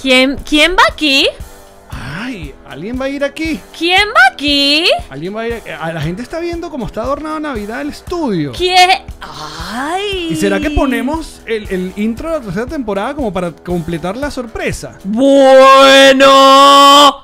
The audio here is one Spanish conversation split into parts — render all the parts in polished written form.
¿Quién va aquí? Ay, ¿alguien va a ir aquí? ¿Quién va aquí? ¿Alguien va a ir aquí? La gente está viendo cómo está adornado Navidad el estudio. ¿Quién? ¡Ay! ¿Y será que ponemos el intro de la tercera temporada como para completar la sorpresa? ¡Bueno!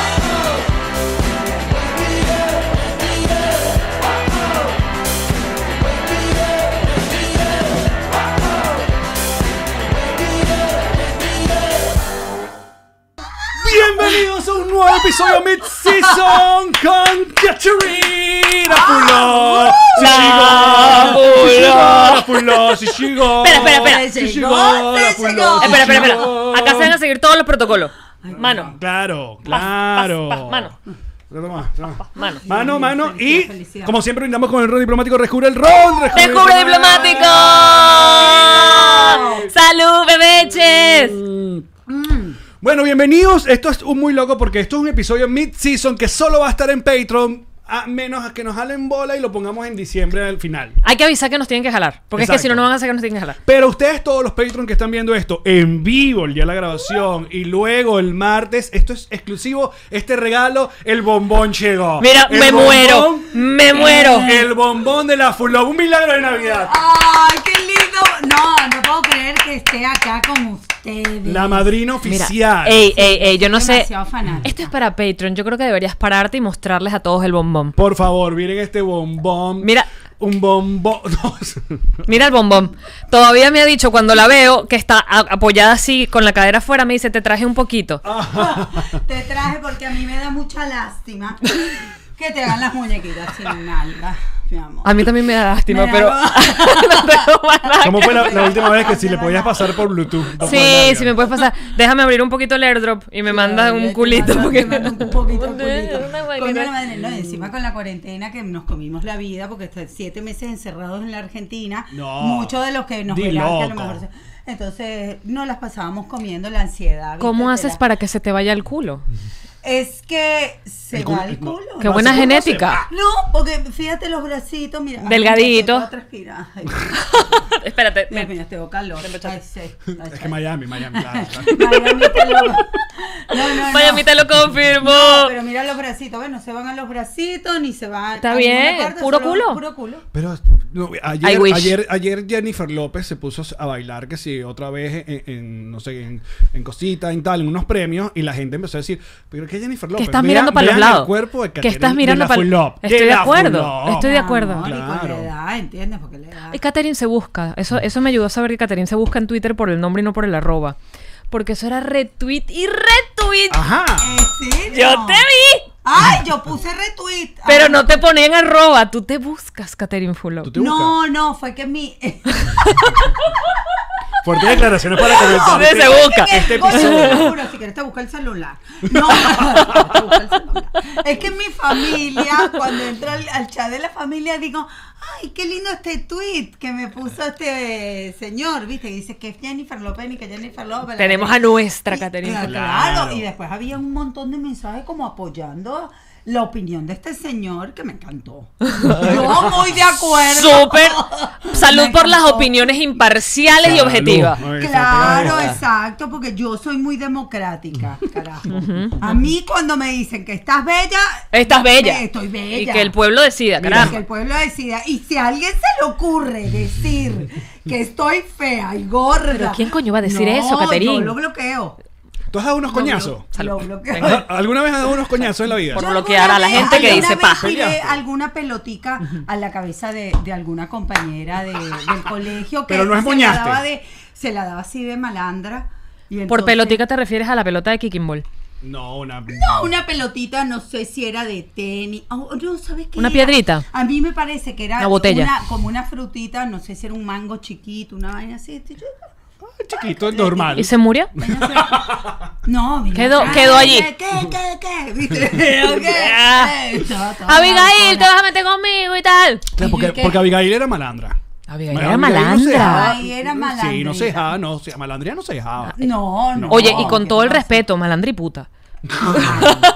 Bienvenidos a un nuevo episodio Mid-Season con Caterina Fuló. ¡Sí llegó! ¡Sí llegó! Espera. ¡Sí llegó! ¡La Fuló! Espera. Acá se van a seguir todos los protocolos. Mano. Claro. Mano. Mano. Y como siempre brindamos con el ron diplomático. Descubre el ron. ¡Descubre diplomático! ¡Salud, bebeches! Bueno, bienvenidos. Esto es muy loco porque esto es un episodio mid-season que solo va a estar en Patreon, a menos a que nos jalen bola y lo pongamos en diciembre al final. Hay que avisar que nos tienen que jalar, porque Exacto. es que si no, no van a hacer que nos tienen que jalar. Pero ustedes, todos los Patreon que están viendo esto en vivo, el día de la grabación, y luego el martes, esto es exclusivo, este regalo, el bombón llegó. Mira, me muero. El bombón de la Fulop, un milagro de Navidad. ¡Ay, qué lindo! No puedo creer que esté acá con ustedes. La madrina oficial. Ey, yo no sé. Demasiado fanática. Esto es para Patreon. Yo creo que deberías pararte y mostrarles a todos el bombón. Por favor, miren este bombón. Mira. Un bombón. Mira el bombón. Todavía me ha dicho cuando la veo que está apoyada así con la cadera afuera. Me dice, te traje un poquito. Te traje porque a mí me da mucha lástima que te hagan las muñequitas sin nalga, mi amor. A mí también me da lástima, Me pero da- no tengo más nada. ¿Cómo fue la última vez que si le podías pasar por Bluetooth? Sí, si me puedes pasar. Déjame abrir un poquito el airdrop y me manda un culito. Te mando un poquito de culito. Una vainita. Coño, la madre, no, encima con la cuarentena que nos comimos la vida porque hasta 7 meses encerrados en la Argentina. No. Muchos de los que nos Di verán que a lo loco. mejor entonces no las pasábamos comiendo la ansiedad. ¿Cómo ¿viste? haces para que se te vaya el culo? Es que se El va culo- el no. culo. Qué buena seguro genética. No, porque fíjate los bracitos, mira. ay, Delgadito. me transpira. Ay, Espérate. mira, tengo calor. Ay, sí. Es que Miami, claro. Miami te lo... No. Miami te lo confirmó. No, pero mira los bracitos, bueno, se van a los bracitos ni se van Está a bien, ninguna parte, puro solo culo. Puro culo. Pero no, I wish. ayer Jennifer López se puso a bailar que sí, otra vez no sé, en cosita, en tal, en unos premios, y la gente empezó a decir, pero ¿qué Jennifer López? Que estás mirando para los Vean lados. el cuerpo de Que estás Catherine mirando de la para Fulop, Estoy de la acuerdo. Fulop. Estoy de acuerdo. No, y con Claro. la edad, ¿entiendes? Porque la edad... Y Catherine se busca. Eso me ayudó a saber que Catherine se busca en Twitter por el nombre y no por el arroba. Porque eso era retweet y retweet. Ajá. ¿En serio? ¡Yo te vi! Ay, yo puse retweet. Pero Ay, no te ponían arroba. Tú te buscas, Catherine Fulop. ¿Tú te buscas? No, fue que mi... Fuertes declaraciones para comenzar. Sí, se busca. Este Coño, episodio. te juro, si quieres te busca el celular. No, te busca el celular. Es que en mi familia, cuando entro al chat de la familia, digo, ay, qué lindo este tweet que me puso este señor, ¿viste? Que dice que es Jennifer López ni que Jennifer López. Tenemos a nuestra Catherine Fulop. Claro, y después había un montón de mensajes como apoyando la opinión de este señor que me encantó. Yo muy de acuerdo. Súper. Salud Me por las encantó. opiniones imparciales y Salud. objetivas. Ay, Claro, esa exacto, porque yo soy muy democrática, carajo. A mí cuando me dicen que estás bella, Estás bella. estoy bella. Y que el pueblo decida, Que caramba. el pueblo decida. Y si a alguien se le ocurre decir que estoy fea y gorda. Pero ¿quién coño va a decir no, eso, Catherine? Yo lo bloqueo. ¿Tú has dado unos coñazos? Lo bloqueo. Venga. ¿Alguna vez has dado unos coñazos en la vida? Por Yo bloquear a la alguna gente vez- que alguna dice vez paja. tiré alguna pelotica a la cabeza de alguna compañera del colegio que Pero no es moñaste. se la daba así de malandra. Y Por entonces- pelotica te refieres a la pelota de kicking ball. No, una... No, una pelotita, no sé si era de tenis. Oh, no, ¿sabes qué? ¿Una era? piedrita? A mí me parece que era Una botella. como una frutita, no sé si era un mango chiquito, una vaina así. chiquito, es normal. ¿Y se murió? No, mira, Quedó allí. ¿Qué? ¿Viste? ¿Qué? Abigail, te vas a meter conmigo y tal. Claro, ¿Y qué? porque Abigail era malandra. Abigail Bueno, era Abigail no se malandra. dejaba. Ay, era malandrita. Sí, no se dejaba, no. Malandría no se dejaba. No. Oye, y con ¿qué todo el pasa? respeto, malandra y puta.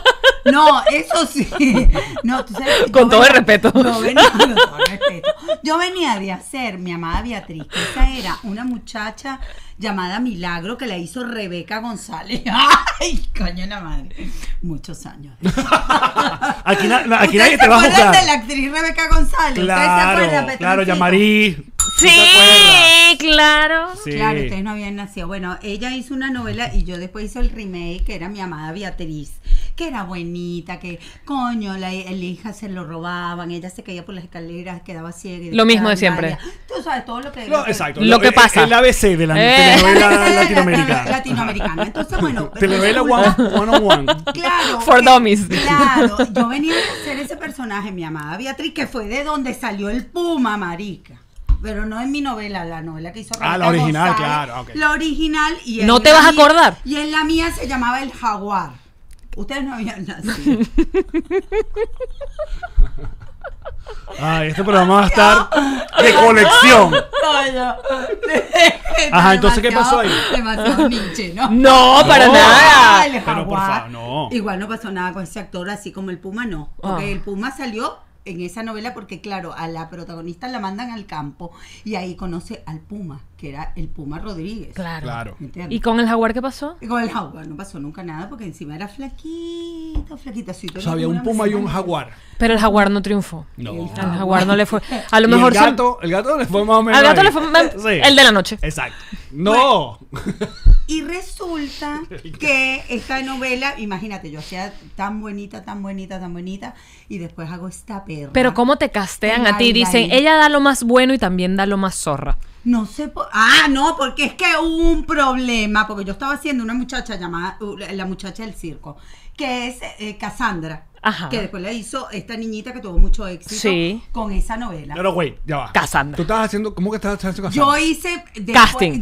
No, eso sí. No, tú sabes, yo Con todo el venía- respeto. Yo venía, con todo el respeto. Yo venía de hacer mi amada Beatriz, que esa era una muchacha llamada Milagro que la hizo Rebeca González. ¡Ay, coño la madre! Muchos años. Aquí ¿Ustedes nadie se te va a acuerdan juzgar. de la actriz Rebeca González? ¿Ustedes se Claro, acuerdan, claro, Petroncito? Yamarí. Sí, claro. Sí. Claro, ustedes no habían nacido. Bueno, ella hizo una novela y yo después hice el remake, que era Mi amada Beatriz, que era buenita, que coño, la hija se lo robaban, ella se caía por las escaleras, quedaba ciega. y Lo mismo de después siempre. andaba. Tú sabes todo lo que... No, exacto. Lo que pasa. El ABC de la Eh. telenovela latinoamericana. Latinoamericana. Entonces, bueno... Telenovela resulta- one on one. Claro. For dummies. Claro, yo venía a hacer ese personaje, mi amada Beatriz, que fue de donde salió el Puma, marica. Pero no en mi novela, la novela que hizo Ah, la Rebeca original, González, claro, ok. La original. Y ¿No en te la vas a mía- acordar? Y en la mía se llamaba El Jaguar. Ustedes no habían nacido. Ay, este programa va a estar de colección. Coño. Ajá, entonces, ¿qué pasó ahí? Demasiado Nietzsche, ¿no? No, para No. nada. El Pero, por Jaguar. favor, no. Igual no pasó nada con ese actor, así como el Puma no. Porque Ah. el Puma salió en esa novela porque, claro, a la protagonista la mandan al campo y ahí conoce al Puma, que era el Puma Rodríguez. Claro. ¿Me entiendes? ¿Y con el jaguar qué pasó? Y con el jaguar no pasó nunca nada porque encima era flaquito, flaquito. Así, O sea, había un puma y un jaguar. Pero el jaguar no triunfó. No. Al jaguar no le fue. A lo Y mejor el gato le fue más o menos. Al gato ahí. le fue Sí. el de la noche. Exacto. No. Y resulta que esta novela, imagínate, yo hacía tan bonita, tan bonita, tan bonita, y después hago esta perra. Pero ¿cómo te castean En a ti? Dicen, Abigail. ella da lo más bueno y también da lo más zorra. No sé no, porque es que hubo un problema, porque yo estaba haciendo una muchacha llamada, la muchacha del circo, que es Cassandra, Ajá. que después la hizo esta niñita que tuvo mucho éxito Sí. con esa novela. Pero, güey, ya va. Cassandra. Tú estabas haciendo. ¿Cómo que estabas haciendo Yo Cassandra? hice Casting.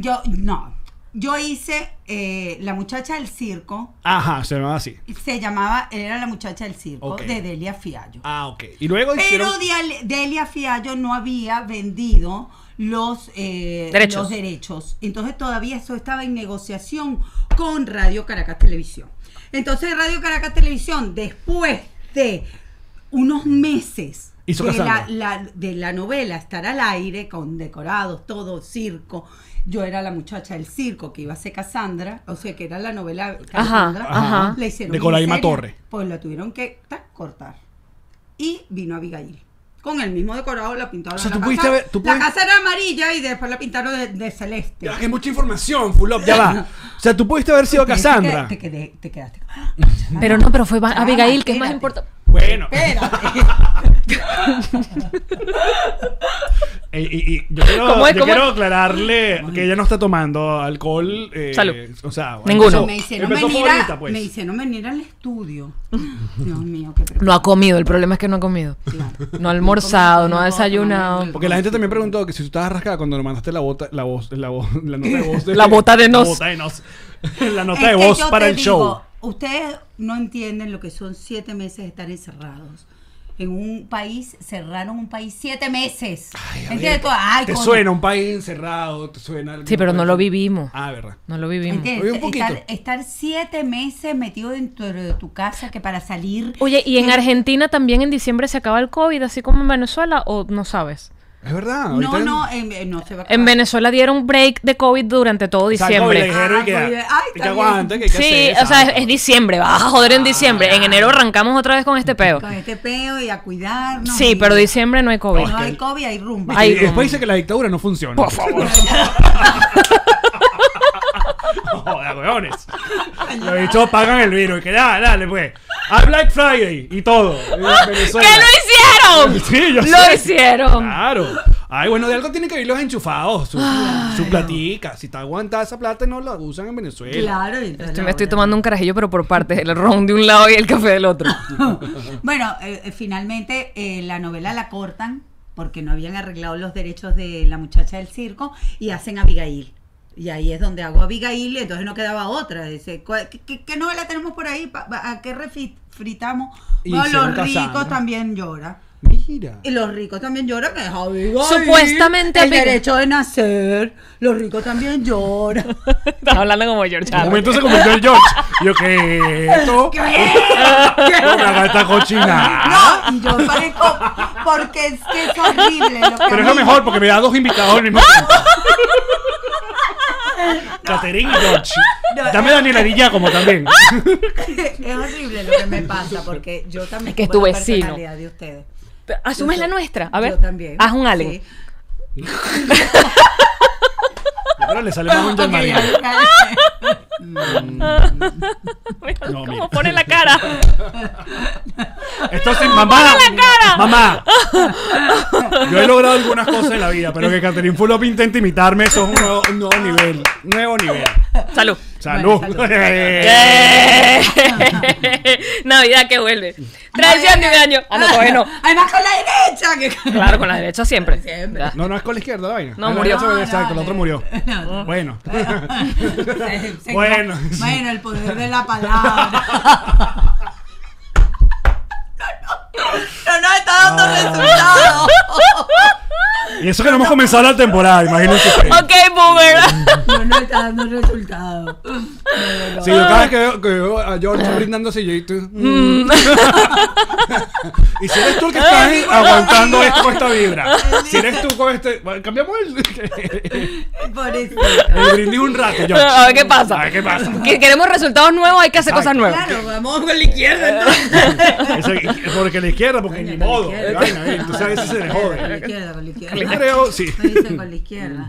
Yo hice la muchacha del circo, Ajá, se llamaba así. era la muchacha del circo, Ok. de Delia Fiallo. Ah, ok. Y luego Pero hicieron. Delia Fiallo no había vendido los derechos. Entonces todavía eso estaba en negociación con Radio Caracas Televisión. Entonces Radio Caracas Televisión, después de unos meses Hizo Cassandra. de la novela estar al aire, con decorados, todo, circo, yo era la muchacha del circo que iba a ser Cassandra, o sea que era la novela Cassandra, ajá. le hicieron De Colaima miniserie, Torre. pues la tuvieron que cortar. Y vino Abigail. Con el mismo decorado la pintaron. O sea, la tú casa, pudiste ver- tú la puedes- casa era amarilla y después la pintaron de celeste. Ya, que hay mucha información, full up, ya va. O sea, tú pudiste haber sido Cassandra. Te quedaste. Pero no, pero fue Ah, Abigail, que es más espérate. importante. Bueno. Espérate. Y yo quiero, ¿Cómo es? yo ¿Cómo quiero es? aclararle que ella no está tomando alcohol. Salud. O sea, Ninguno. Me hicieron empezó venir favorita, pues. me hicieron venir al estudio. Dios mío, qué No ha comido, el problema es que no ha comido. Claro. No ha almorzado, no ha No, desayunado. no, Porque la gente también preguntó que si tú estabas rascada cuando le mandaste la nota de voz. La bota de nos. La bota de nos. La nota Es de que voz yo para te el digo, show. Ustedes no entienden lo que son 7 meses de estar encerrados. En un país, cerraron un país 7 meses. Ay, a ¿Entiendes? ver, Tú, ay, te coño. suena un país encerrado, te suena. Sí, pero no lo vivimos. Ah, verdad. No lo vivimos. ¿Entiendes? Oye, un poquito. Estar 7 meses metido dentro de tu casa que para salir. Oye, ¿y en Argentina también en diciembre se acaba el COVID, así como en Venezuela, o no sabes? Es verdad. No, ahorita- no se va a acabar. En Venezuela dieron break de COVID durante todo O sea, el COVID le diciembre. dijeron Ah, que, COVID, ay, que está aguante, bien. que hay que Sí, hacer, o sea, exacto. es diciembre, vas a joder en diciembre. En enero arrancamos otra vez con este peo. Con este peo y a cuidarnos. Sí, y- pero diciembre no hay COVID. No hay COVID, hay rumba. Ay, Y después como- dice que la dictadura no funciona. Por favor. Joder, weones. Los bichos pagan el virus. Y que dale, pues. A Black Friday y todo. ¡Que lo hicieron! Sí, yo ¡Lo sé. hicieron! Claro. Ay, bueno, de algo tienen que ir los enchufados. Su platica. Si está aguantada esa plata, no la usan en Venezuela. Claro. y entonces Me estoy la- tomando un carajillo, pero por partes. El ron de un lado y el café del otro. Bueno, finalmente la novela la cortan porque no habían arreglado los derechos de la muchacha del circo y hacen Abigail. Y ahí es donde hago Abigail y entonces no quedaba otra. Dice, ¿qué novela tenemos por ahí? ¿A qué refritamos? Y Bueno, hicieron los ricos Cassandra. también lloran. Mira. Y los ricos también lloran, que es Abigail. Supuestamente el Abigail. derecho de nacer. Los ricos también lloran. Estás hablando como George En un Harrison. momento se convirtió en George. Y yo, ¿qué? ¿Esto? ¿Qué? No me haga esta cochina. No, y yo parezco, porque es que es horrible. Lo que Pero es a lo mí- mejor porque me da dos invitados al mismo tiempo. Catherine y George. No, Dame Daniela Di Giacomo también. Es horrible lo que me pasa, porque yo también Es que es tengo tu la vecino. personalidad de ustedes. ¿Asumes la nuestra? A ver. Yo también. Haz un Allen. Sí. Pero le sale más un Jean Ok, Marie. Mira No, cómo mira. pone la cara. Esto sí, mamá. Mamá. Yo he logrado algunas cosas en la vida, pero que Catherine Fulop intente imitarme, eso es un nuevo nivel. Nuevo nivel. Salud. Salud. Bueno, salud. Navidad que vuelve. Tradición de un año. Ah, no, todavía no. Además con la derecha. Que... Claro, con la derecha siempre. Siempre. Ya. No es con la izquierda la vaina. No, Ah, murió. eso, exacto, el otro murió. No. Bueno. Bueno. Bueno. Bueno, el poder de la palabra. No está dando resultados. Y eso que no hemos comenzado la temporada, imagínense ustedes. Ok, boomer. No está dando resultados. Sí, yo cada vez que veo a George brindándose, yo y tú. Y si eres tú el que estás ahí aguantando esto con esta vibra. Si eres tú con este. Bueno, cambiamos Pobrecito. el brindis un rato, George. A ver qué pasa. A ver qué pasa. Que queremos resultados nuevos, hay que hacer Exacto. cosas nuevas. Claro, vamos con la izquierda entonces. Porque la izquierda, porque ni Coño, modo. con la Vaina, entonces a veces se le Con la jode. izquierda, con la izquierda. Yo creo, sí. Me dicen con la izquierda.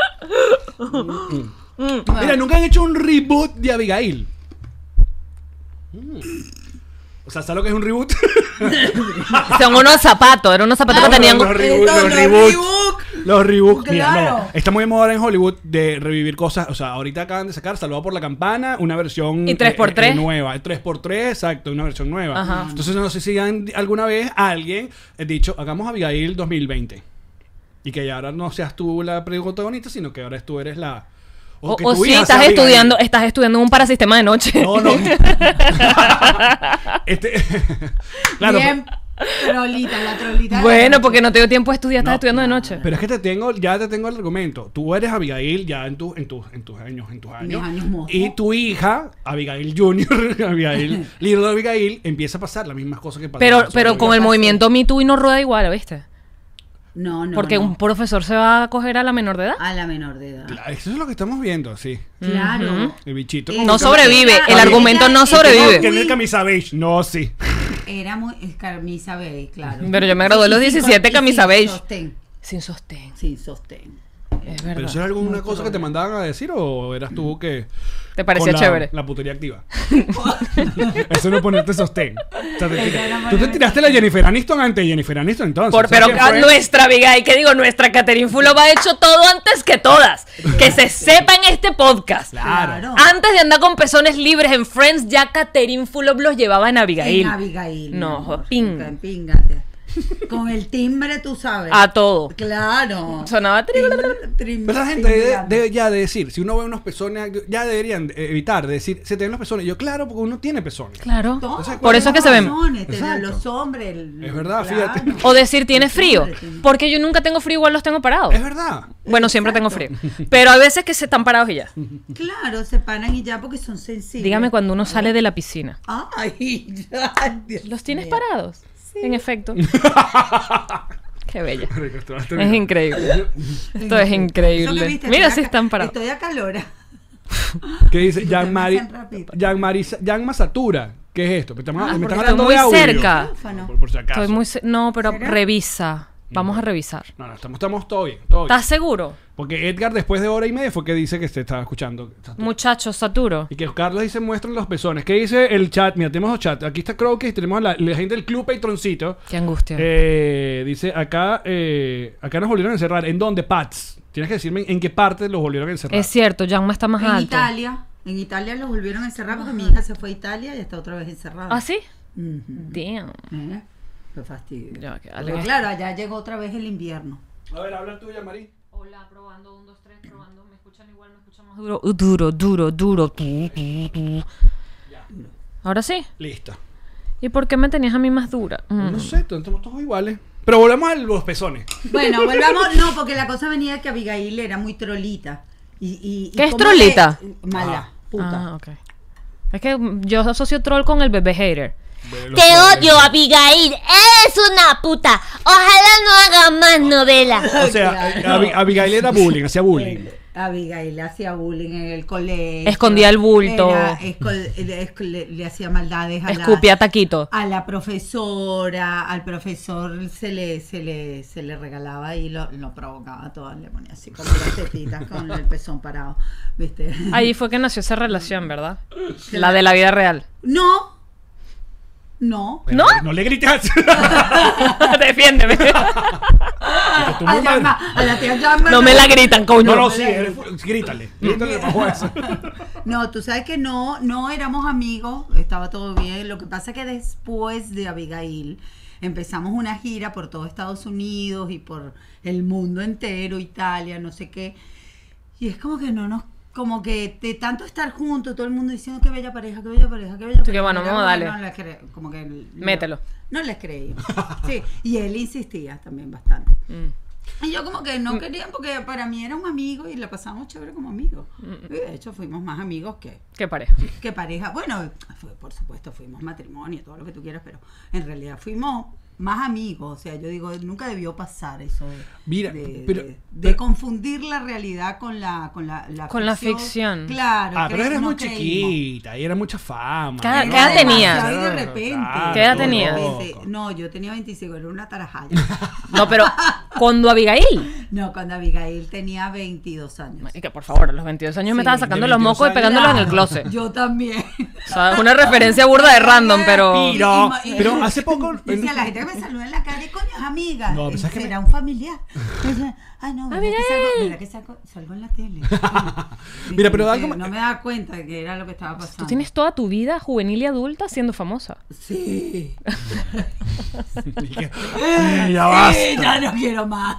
Mira, nunca han hecho un reboot de Abigail. O sea, ¿sabes lo que es un reboot? Son unos zapatos, eran unos zapatos que tenían. Los reboots. Eso, Los los reboots. reboot. Los reboots. Mira, Claro. no. Está muy de moda en Hollywood de revivir cosas. O sea, ahorita acaban de sacar Salvado por la Campana, una versión ¿Y 3x3? Nueva. 3x3, exacto, una versión nueva. Ajá. Entonces, no sé si alguna vez alguien ha dicho, hagamos Abigail 2020. Y que ya ahora no seas tú la protagonista, sino que ahora tú eres la... que O tu sí, hija sea estás Abigail. estudiando un parasistema de noche. No, no. Claro, Bien, trolita, la trolita. Bueno, porque no te dio tiempo de estudiar, estás estudiando de noche. pero es que ya te tengo el argumento. Tú eres Abigail ya en tus años. años mozos. Y tu hija, Abigail Junior, Abigail, Little Abigail, empieza a pasar las mismas cosas que pasan. Pero con el movimiento Me Too y no rueda igual, ¿viste? No, no. Porque no. un profesor se va a coger a la menor de edad. A la menor de edad. Claro, eso es lo que estamos viendo, sí. Claro. El bichito. No No que- sobrevive, el Ella- argumento no ella- sobrevive. Tener camisa beige. No, sí. Era muy. Es camisa beige, claro. Pero yo me gradué a los 17 Y camisa sin beige. Sostén. Sin sostén. Sin sostén. Es ¿Pero verdad. eso es alguna cosa que te mandaban a decir o eras tú que... ¿Te parecía con chévere? la putería activa? Eso no es ponerte sostén. O sea, Esa era tú te buena. tiraste la Jennifer Aniston ante Jennifer Aniston entonces. Pero ¿Sabes quién fue? nuestra Abigail, ¿qué digo? Nuestra Catherine Fulop ha hecho todo antes que todas. Que se sepa en este podcast. Claro. Antes de andar con pezones libres en Friends, ya Catherine Fulop los llevaba en Abigail. En Abigail. No, mi amor. pinga. Píngate. Con el timbre, tú sabes. A todo. Claro. Sonaba Pero la gente debe ya de decir, si uno ve unos pezones, ya deberían evitar de decir, se te ven los pezones. Yo, claro, porque uno tiene pezones. Claro. Todos Por eso es que se ven. razones, te dan Exacto. los hombres. Es verdad, fíjate. O decir, tiene Los frío. hombres tienen- Porque yo nunca tengo frío, igual los tengo parados. Es verdad. Bueno, siempre tengo frío. Pero hay veces que se están parados y ya. Claro, se paran y ya porque son sensibles. Dígame cuando uno sale de la piscina. Ay, ay, Dios ¿Los tienes mío. parados? En efecto. Qué bella. Es Es increíble. Esto es Eso que increíble. viste, Mira estoy si acá- están parados. Estoy acalorada. ¿Qué dice? Me hacen rapidito. Jan Masatura. ¿Qué es esto? Me están Ah, me porque están estoy hablando muy de audio. cerca. Por si acaso. Estoy muy... No, pero ¿Será? revisa. Vamos a revisar. No, estamos todo bien. Todo bien. ¿Estás seguro? Porque Edgar, después de hora y media, fue que dice que se estaba escuchando. Muchachos, saturo. Y que Carlos dice, muestran los pezones. ¿Qué dice el chat? Mira, tenemos los chats. Aquí está Crowkey, tenemos a la gente del Club Patroncito. Qué angustia. Dice, acá nos volvieron a encerrar. ¿En dónde, Pats? Tienes que decirme en qué parte los volvieron a encerrar. Es cierto, Janma está más En alto. Italia. En Italia los volvieron a encerrar porque mi hija se fue a Italia y está otra vez encerrada. ¿Ah, sí? Ujú. Damn. Qué fastidio. Ya, que Pero Ale- claro, allá llegó otra vez el invierno. A ver, habla tuya, Marí. Hola, probando, 1, 2, 3, probando. ¿Me escuchan igual? ¿Me escuchan más duro? Duro. Ahora sí. Listo. ¿Y por qué me tenías a mí más dura? No sé, estamos todos iguales. Pero volvemos a los pezones. Bueno, volvamos. No, porque la cosa venía de que Abigail era muy trolita. ¿Qué es como trolita? Mala, puta. Ah, ok. Es que yo asocio troll con el bebé hater. Te odio, Abigail. Eres una puta. Ojalá no haga más novelas. O sea, Abigail era bullying, hacía bullying. Abigail hacía bullying en el colegio. Escondía el bulto. Le hacía maldades a Escupía taquito. a la profesora. Al profesor se le regalaba y lo provocaba todo. Le ponía así como las tetitas con el pezón parado. ¿Viste? Ahí fue que nació esa relación, ¿verdad? La de la vida real. No. ¿No? No le grites así. Defiéndeme. A la tía Llama. No me la gritan, coño. No, sí, grítale bajo eso. No, tú sabes que no éramos amigos, estaba todo bien. Lo que pasa es que después de Abigail empezamos una gira por todo Estados Unidos y por el mundo entero, Italia, no sé qué. Y es como que como que de tanto estar juntos, todo el mundo diciendo qué bella pareja, qué bella pareja, qué bella pareja. Sí, que bueno, vamos a darle. Como que Mételo. No les creí. Sí, y él insistía también bastante. Y yo como que no quería, porque para mí era un amigo y la pasamos chévere como amigos. Y de hecho fuimos más amigos ¿Qué pareja? que pareja. Bueno, por supuesto fuimos matrimonio, todo lo que tú quieras, pero en realidad fuimos más amigos. O sea, yo digo, nunca debió pasar eso de confundir la realidad con la ficción. Claro. Pero eres muy chiquita y era mucha fama. ¿Qué edad tenías? Y de repente. ¿Qué edad tenías? No, yo tenía 25, era una tarajaya. No, pero cuando Abigail. No, cuando Abigail tenía 22 años. Y que por favor, a los 22 años me estaba sacando los mocos y pegándolos en el closet. Yo también. O sea, es una referencia burda de random, pero... Pero hace poco... Dice a la gente que me saluda en la calle, coño, es amiga. No, pues es que era un familiar. Ay, no, mira que salgo en la tele. Mira, pero algo... No me daba cuenta de que era lo que estaba pasando. Tú tienes toda tu vida juvenil y adulta siendo famosa. Sí. Ya basta. Sí, ya no quiero más.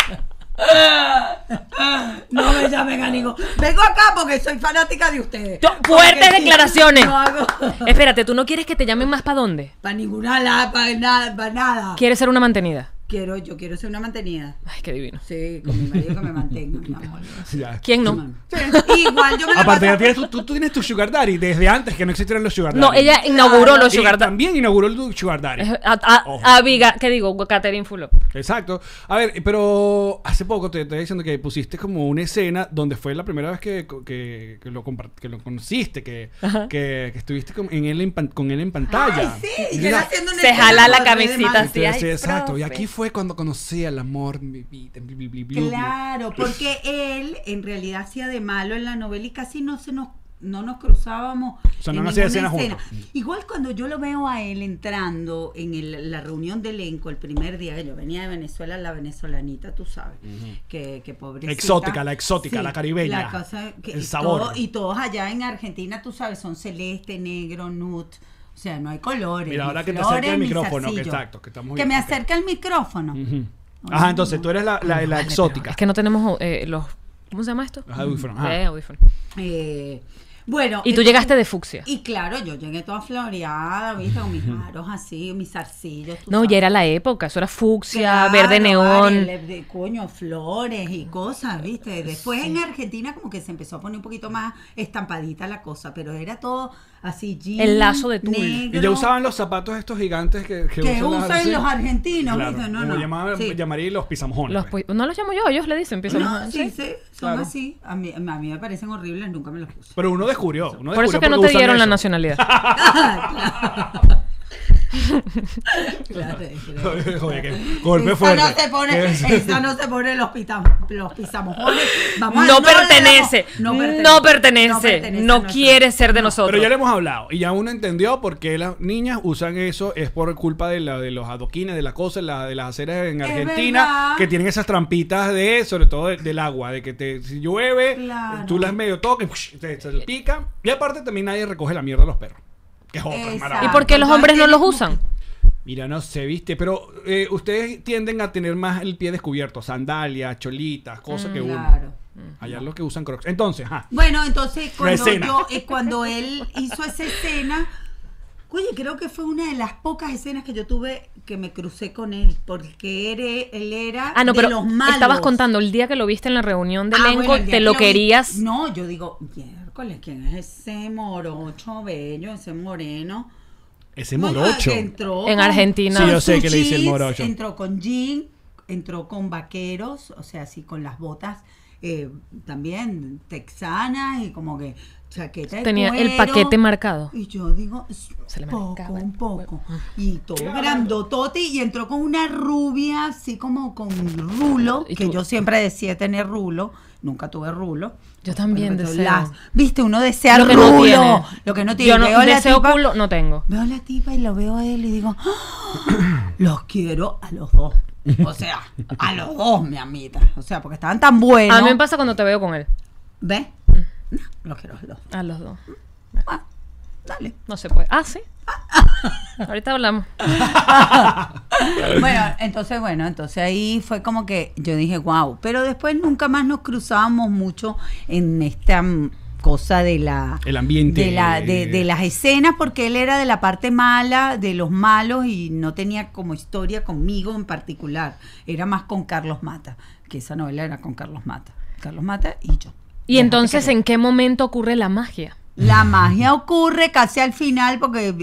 No me llamen a ningún. Vengo acá porque soy fanática de ustedes. Fuertes declaraciones. No hago... Espérate, ¿tú no quieres que te llamen más para dónde? Para ninguna lado, para nada, para nada. ¿Quieres ser una mantenida? Yo quiero ser una mantenida. Ay, qué divino. Sí, con mi marido que me mantenga, mi amor. Ya. ¿Quién no? Sí. Igual yo me Aparte, la ya tú tienes tu sugar daddy desde antes que no existieran los sugar daddy. No, ella inauguró los Y sugar daddy. también inauguró el sugar daddy. Ojo. Abigail, ¿qué digo? Catherine Fulop. Exacto. A ver, pero hace poco te estaba diciendo que pusiste como una escena donde fue la primera vez que lo conociste, que estuviste con él en pantalla. Ay, sí, Mira, yo haciendo una se escena jala la de camisita madre. así. Ay, sí, exacto. Y profe. aquí fue cuando conocí al amor de mi vida. Claro, porque él en realidad hacía de malo en la novela y casi no nos cruzábamos. O sea, no en hacía ninguna escenas escena. juntos. Igual cuando yo lo veo a él entrando en la reunión de elenco el primer día que yo venía de Venezuela, la venezolanita, tú sabes, que pobrecita. Exótica, la caribeña, la cosa el sabor. Y todos allá en Argentina, tú sabes, son celeste, negro, nude. O sea, no hay colores. Mira, ni ahora que te flores, acerque el ni micrófono, que zarcillo. exacto, que estamos Que bien, me ok. acerca el micrófono. Ajá, entonces tú eres la exótica. Es que no tenemos los... ¿Cómo se llama esto? Los audífonos, ajá. Audífonos. Bueno. Y tú llegaste de fucsia. Y claro, yo llegué toda floreada, ¿viste? Con mis aros así, mis zarcillos. tú No, sabes. ya era la época. Eso era fucsia, Claro, verde neón. coño, flores y cosas, ¿viste? Después en Argentina como que se empezó a poner un poquito más estampadita la cosa, pero era todo así, jean, El lazo de tul. negro, Y ya usaban los zapatos estos gigantes que usan los argentinos, Claro, ¿viste? como llamaría los pisamojones. No los llamo yo, ellos le dicen. No, sí, son Claro. así. A mí me parecen horribles, nunca me los puse. Pero uno descubrió. Por eso que no te dieron la nacionalidad. Claro. Joder, que golpe fuerte. Esa no se pone los pisamojones. No pertenece. No pertenece. No quiere ser de nosotros. Pero ya le hemos hablado y ya uno entendió por qué las niñas usan eso. Es por culpa de los adoquines, de la cosa, de las aceras en Argentina, verdad. que tienen esas trampitas sobre todo del agua, de que si llueve, Claro. tú las medio toques, se pican. Y aparte también nadie recoge la mierda de los perros. Que es otra Exacto. maravilla. ¿Y por qué los hombres no los usan? Mira, no sé, viste, pero ustedes tienden a tener más el pie descubierto, sandalias, cholitas, cosas que uno. Claro. Allá los que usan Crocs. Entonces, Bueno, entonces escena. cuando él hizo esa escena, Oye, creo que fue una de las pocas escenas que yo tuve que me crucé con él, porque él era Ah, no, de pero los malos. estabas contando el día que lo viste en la reunión de elenco, Bueno, el día te que lo vi- querías. No, yo digo, miércoles, ¿quién es ese morocho bello, ese moreno? Ese Bueno, morocho. que entró En con- Argentina. Sí, yo con sé sus que le dice el jeans, morocho. Entró con jean, entró con vaqueros, o sea, así con las botas también texanas y como que chaqueta de Tenía el cuero. paquete marcado. Y yo digo, Se le poco, marcaba el un poco. Y todo grandotote y entró con una rubia así como con rulo, ¿Y que tú? yo siempre decía tener rulo. Nunca tuve rulo. Yo también Pero deseo. Viste, uno desea Lo que rulo. no tiene. Lo que no tiene. Yo no Veo a la deseo tipa- culo, no tengo. Veo a la tipa y lo veo a él y digo, ¡ah! Los quiero a los dos. O sea, a los dos, mi amita. O sea, porque estaban tan buenos. A mí me pasa cuando te veo con él. ¿Ves? No, los quiero a los dos. A los dos. Ah, dale. No se puede. Ah, sí. Ahorita hablamos. Entonces ahí fue como que yo dije, wow. Pero después nunca más nos cruzábamos mucho en esta cosa de la El ambiente. de las escenas, porque él era de la parte mala, de los malos, y no tenía como historia conmigo en particular. Era más con Carlos Mata, que esa novela era con Carlos Mata. Carlos Mata y yo. Y entonces, ¿en qué momento ocurre la magia? La magia ocurre casi al final porque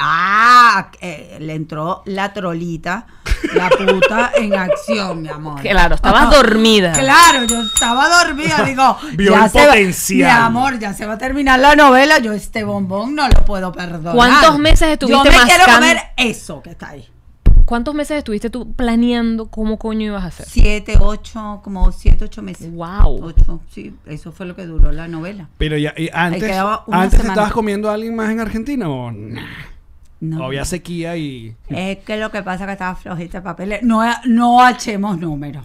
le entró la trolita, la puta en acción, mi amor. Claro, estabas dormida. Claro, yo estaba dormida, digo, Vio el potencial. Mi amor, ya se va a terminar la novela, yo este bombón no lo puedo perdonar. ¿Cuántos meses estuviste Yo me quiero mascando? comer eso que está ahí. ¿Cuántos meses estuviste tú planeando cómo coño ibas a hacer? 7, 8 meses. Wow. 8, sí, eso fue lo que duró la novela. Pero ya, y antes, quedaba una antes semana. ¿estabas comiendo a alguien más en Argentina o nah? No. Había sequía y... Es que lo que pasa es que estaba flojita de papeles. No hachemos números.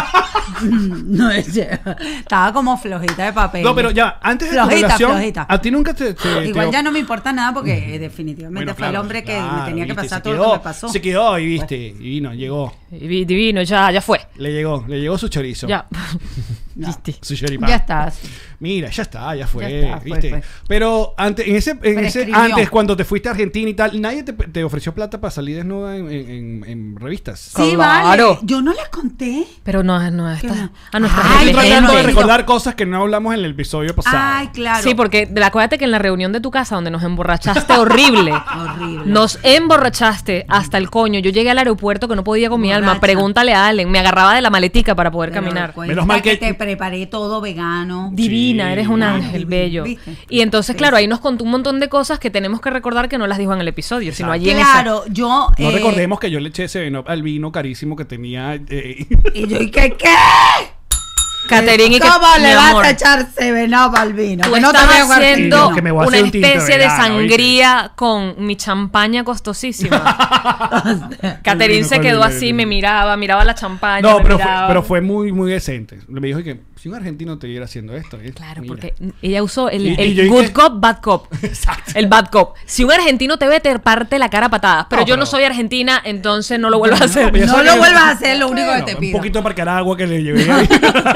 No es- estaba como flojita de papel. No, pero ya, antes de tu Flojita, relación, flojita. a ti nunca te Igual ya no me importa nada porque definitivamente Bueno, fue el claro, hombre que claro, me tenía que viste, pasar se todo quedó, lo que me pasó. Se quedó y viste, y vino, llegó. Divino, ya fue. Le llegó su chorizo. Ya. No. ¿Viste? Su choripán. Ya está. Mira, ya fue, Ya está, fue, ¿viste? fue. Pero antes, Prescribió. antes, cuando te fuiste a Argentina y tal, nadie te ofreció plata para salir desnuda en revistas. Sí, Claro. vale. Yo no les conté. Pero no a ¿Qué nuestra no? a nuestra Ay, Estoy gente. tratando de gente. recordar cosas que no hablamos en el episodio pasado. Ay, claro. Sí, porque acuérdate que en la reunión de tu casa donde nos emborrachaste horrible. Horrible. Nos emborrachaste hasta el coño. Yo llegué al aeropuerto que no podía con mi alma. Borracha. Pregúntale a Allen. Me agarraba de la maletica para poder Pero caminar. cuenta Menos mal que- te preparé todo vegano. Divina, Sí, eres un no, ángel divino, bello. ¿viste? Y entonces, Sí. claro, ahí nos contó un montón de cosas que tenemos que recordar que no las dijo en el episodio, sino allí en Claro, yo. No recordemos que yo le eché ese al vino carísimo que tenía. Y yo, ¿y qué? Catherine y que ¿Cómo le mi vas amor, a echar Seven-Up al vino? tú Que no te estás veo haciendo Martino. Que me voy a una hacer un tinto de especie de verano, sangría con mi champaña costosísima. Catherine se quedó así, me miraba la champaña. No, me pero miraba. fue muy, muy decente. Me dijo que si un argentino te viera haciendo esto. Claro, mira. porque ella usó el Y yo good dije- cop, bad cop. Exacto. El bad cop. Si un argentino te ve, te parte la cara a patadas. Pero No, yo no pero- soy argentina, entonces no lo vuelvas a hacer. pero ya No sabes lo que- vuelvas a hacer, lo único que te Un pido. poquito de parcar agua que le llevé ahí.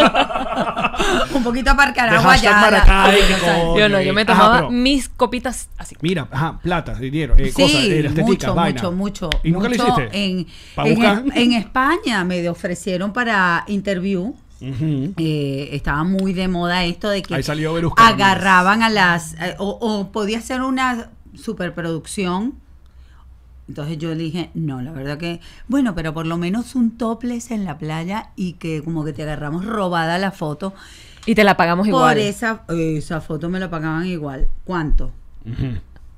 Un poquito para De Caragua hashtag ya. Maracay, que o sea, coño, Yo no, yo me ajá, tomaba pero- mis copitas así. Mira, plata, dinero, cosas, Sí, estéticas, mucho, vaina. mucho. ¿Y nunca mucho lo hiciste? En, ¿Pa' en, buscar? en España me ofrecieron para interview. Ujú. Estaba muy de moda esto de que Ahí salió Verusca agarraban a las o podía ser una superproducción. Entonces yo le dije, no, la verdad que, bueno, pero por lo menos un topless en la playa y que como que te agarramos robada la foto. Y te la pagamos igual. Por esa foto me la pagaban igual. ¿Cuánto? Ujú.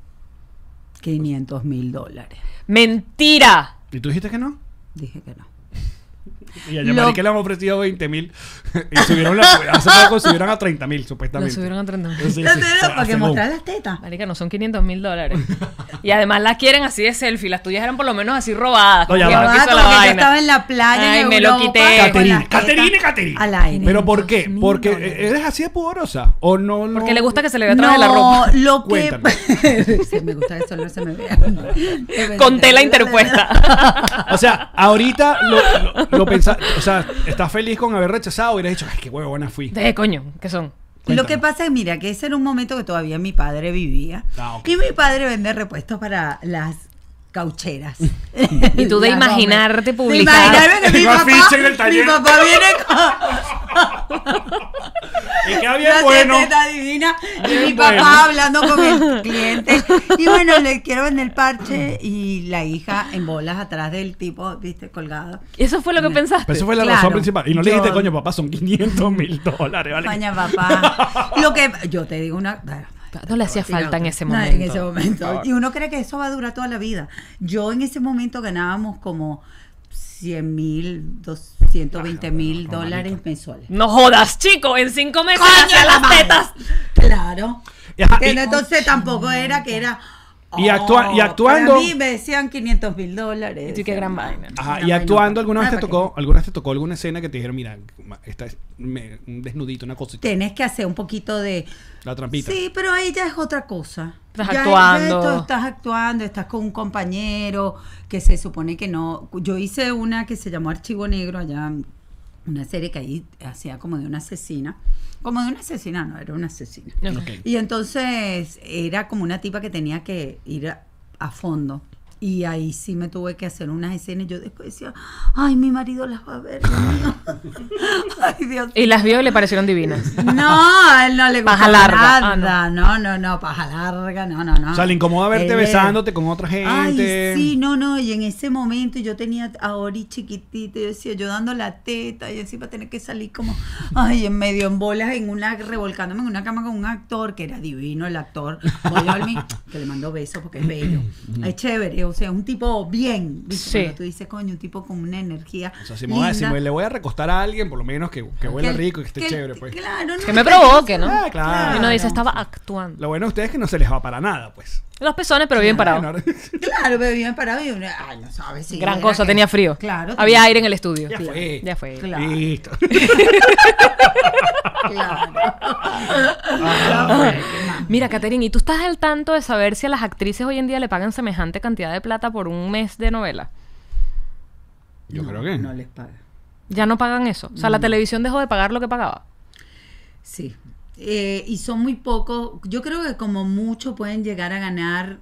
$500,000. ¡Mentira! ¿Y tú dijiste que no? Dije que no. Y a Lo- Yamari que le han ofrecido 20,000 y subieron hace poco subieron a 30,000 Lo supuestamente. subieron a 30. Sí, sí, ¿No te sí, veo? Para que según. mostrar las tetas. Marica, no son $500,000. Y además las quieren así de selfie. Las tuyas eran por lo menos así robadas. No, ya como que va. no Ah, quiso como la que yo vaina. estaba en la playa Ay, en me lo Europa, quité. con Caterine, las tetas Caterine. al aire. ¿Pero por qué? $500,000. Porque eres así de pudorosa o no. Porque le gusta que se le vea atrás de la ropa. lo que Cuéntame. Sí, me gusta que solo se me vea. Con tela interpuesta. O sea, ahorita lo pensás, o sea, estás feliz con haber rechazado y hubieras dicho, ay, qué huevona fui. Coño, ¿qué son? Lo que pasa es, mira, que ese era un momento que todavía mi padre vivía. Ok. Y mi padre vende repuestos para las caucheras. Y tú de Las imaginarte Gómez. publicar. De imaginarme que mi Tengo papá, afiche en el taller. mi papá viene Y queda con bien una bueno. teteta divina y Bien mi papá bueno. hablando con el cliente. Y bueno, le quiero vender el parche y la hija en bolas atrás del tipo, viste, colgada. Eso fue lo que pensaste. Pero eso fue la Claro. razón principal. Y no le dijiste, Yo- coño, papá, son $500,000, ¿vale? España, papá. Lo que yo te digo una... No le hacía falta en ese No, momento. en ese momento. Y uno cree que eso va a durar toda la vida. Yo en ese momento ganábamos como 100,000, 220,000 dólares mensuales. No jodas, chico, en 5 meses ¡Coño, hacía la las madre! tetas. Claro. Ajá, Pero entonces tampoco era que era... Y actuando- Para mí me decían $500,000. Y tú, qué gran vaina. Ajá, Una y actuando, vaina. ¿alguna vez te tocó alguna escena que te dijeron, mira, esta es un desnudito, una cosita, Tenés que hacer un poquito de... la trampita? Sí, pero ahí ya es otra cosa. Estás Ya actuando. estás actuando, estás con un compañero que se supone que no. Yo hice una que se llamó Archivo Negro allá, una serie que ahí hacía como de una asesina. Como de una asesina, no, era una asesina. Ok. Y entonces era como una tipa que tenía que ir a fondo. Y ahí sí me tuve que hacer unas escenas y yo después decía, ay, mi marido las va a ver, Dios mío. Ay, Dios mío. Y las vio y le parecieron divinas. No, a él no le gusta Paja larga. nada. No, paja larga, no. O sea, le incomoda verte Él besándote con otra gente. Ay, sí, no, y en ese momento yo tenía a Ori chiquitita, y yo decía, yo dando la teta, y encima tener que salir como, ay, en medio en bolas, revolcándome en una cama con un actor, que era divino el actor, Boy Olmi, que le mando besos porque es bello, es chévere, o sea, un tipo bien, ¿viste? Sí. Cuando tú dices, coño, un tipo con una energía O sea, si linda. le voy a recostar a alguien, por lo menos que huela rico y que esté chévere, pues. Claro, Que me provoque, ¿no? Ah, claro. Y uno dice, estaba actuando. Lo bueno de ustedes es que no se les va para nada, pues. Los pezones, pero bien parados. Bueno, Claro, pero bien parado y uno, ay, no sabes si Gran era cosa, que- tenía frío. Claro. Había aire en el estudio. ya fue. Ya fue. Claro. Listo. Claro. Mira, Catherine, ¿y tú estás al tanto de saber si a las actrices hoy en día le pagan semejante cantidad de plata por un mes de novela? Yo creo que. No les paga. Ya no pagan eso. O sea, la televisión dejó de pagar lo que pagaba. Sí. Y son muy pocos. Yo creo que como mucho pueden llegar a ganar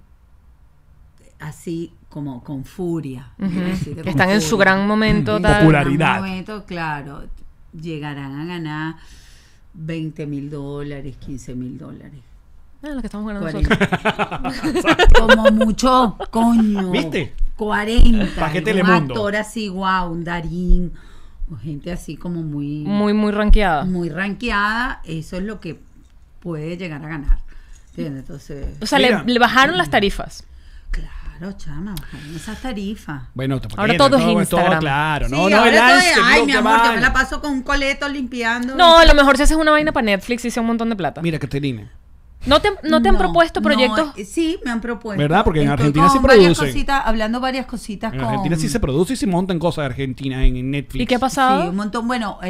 así como con furia. Ujú. quiero decirte, Que con están en su furia. gran momento. En tal. su Popularidad. gran momento, claro. Llegarán a ganar $20,000, $15,000. Ah, lo que estamos ganando 40. nosotros. Como mucho, coño. ¿Viste? 40. ¿Pa' qué Un Telemundo? actor así, wow, un Darín. O gente así como muy, Muy, muy rankeada. muy rankeada. Eso es lo que puede llegar a ganar. ¿Entiendes? Entonces, O sea, Mira. le bajaron las tarifas. claro, chama, bajaron esas tarifas. Bueno, Ahora todo es Instagram. claro. Sí, No, no, ahora el estoy, Lance, ay, look, mi qué amor, yo me vaina. la paso con un coleto limpiando. No, a lo mejor si haces una vaina para Netflix y sea un montón de plata. Mira, Caterina. ¿No te han propuesto proyectos? Sí, me han propuesto. ¿Verdad? Porque en Estoy Argentina sí con varias producen. cositas, hablando varias cositas En con... Argentina sí se produce y se montan cosas de Argentina en Netflix. ¿Y qué ha pasado? Sí, un montón. Bueno,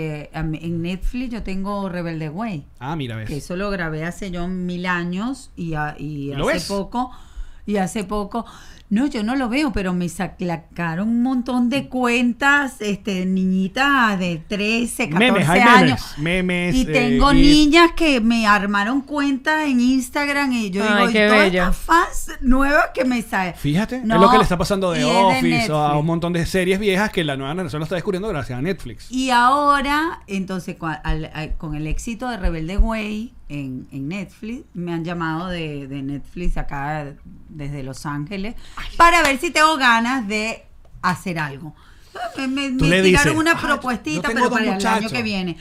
en Netflix yo tengo Rebelde Way. Ah, mira, ves. Que eso lo grabé hace yo 1000 años y ¿Lo ves? hace poco, no, yo no lo veo, pero me sacaron un montón de cuentas, niñitas de 13, 14 Memes, hay años. memes, Y tengo niñas que me armaron cuentas en Instagram y yo Ay, digo, qué y todas bella. estas fans nuevas que me salen. Fíjate, No, es lo que le está pasando de y es de Office o a Netflix. un montón de series viejas que la nueva generación lo está descubriendo gracias a Netflix. Y ahora, entonces, con el éxito de Rebelde Way en Netflix, me han llamado de Netflix acá desde Los Ángeles para ver si tengo ganas de hacer algo. Me Tú le tiraron dices, una yo propuestita, tengo pero dos para el año muchachos. que viene.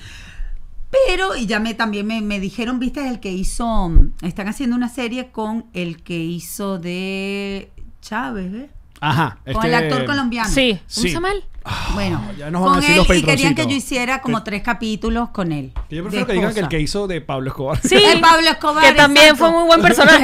Pero, y ya también me dijeron, viste, el que hizo, están haciendo una serie con el que hizo de Chávez, ¿ves? Ajá. Con el actor colombiano. Sí. ¿Cómo Sí. se llama él? Bueno, ya nos van a con decir él los y querían que patroncitos. yo hiciera como 3 capítulos con él. Que yo de prefiero que digan que el esposa. que hizo de Pablo Escobar. Sí. El Pablo Escobar. Que también exacto. fue muy buen personaje.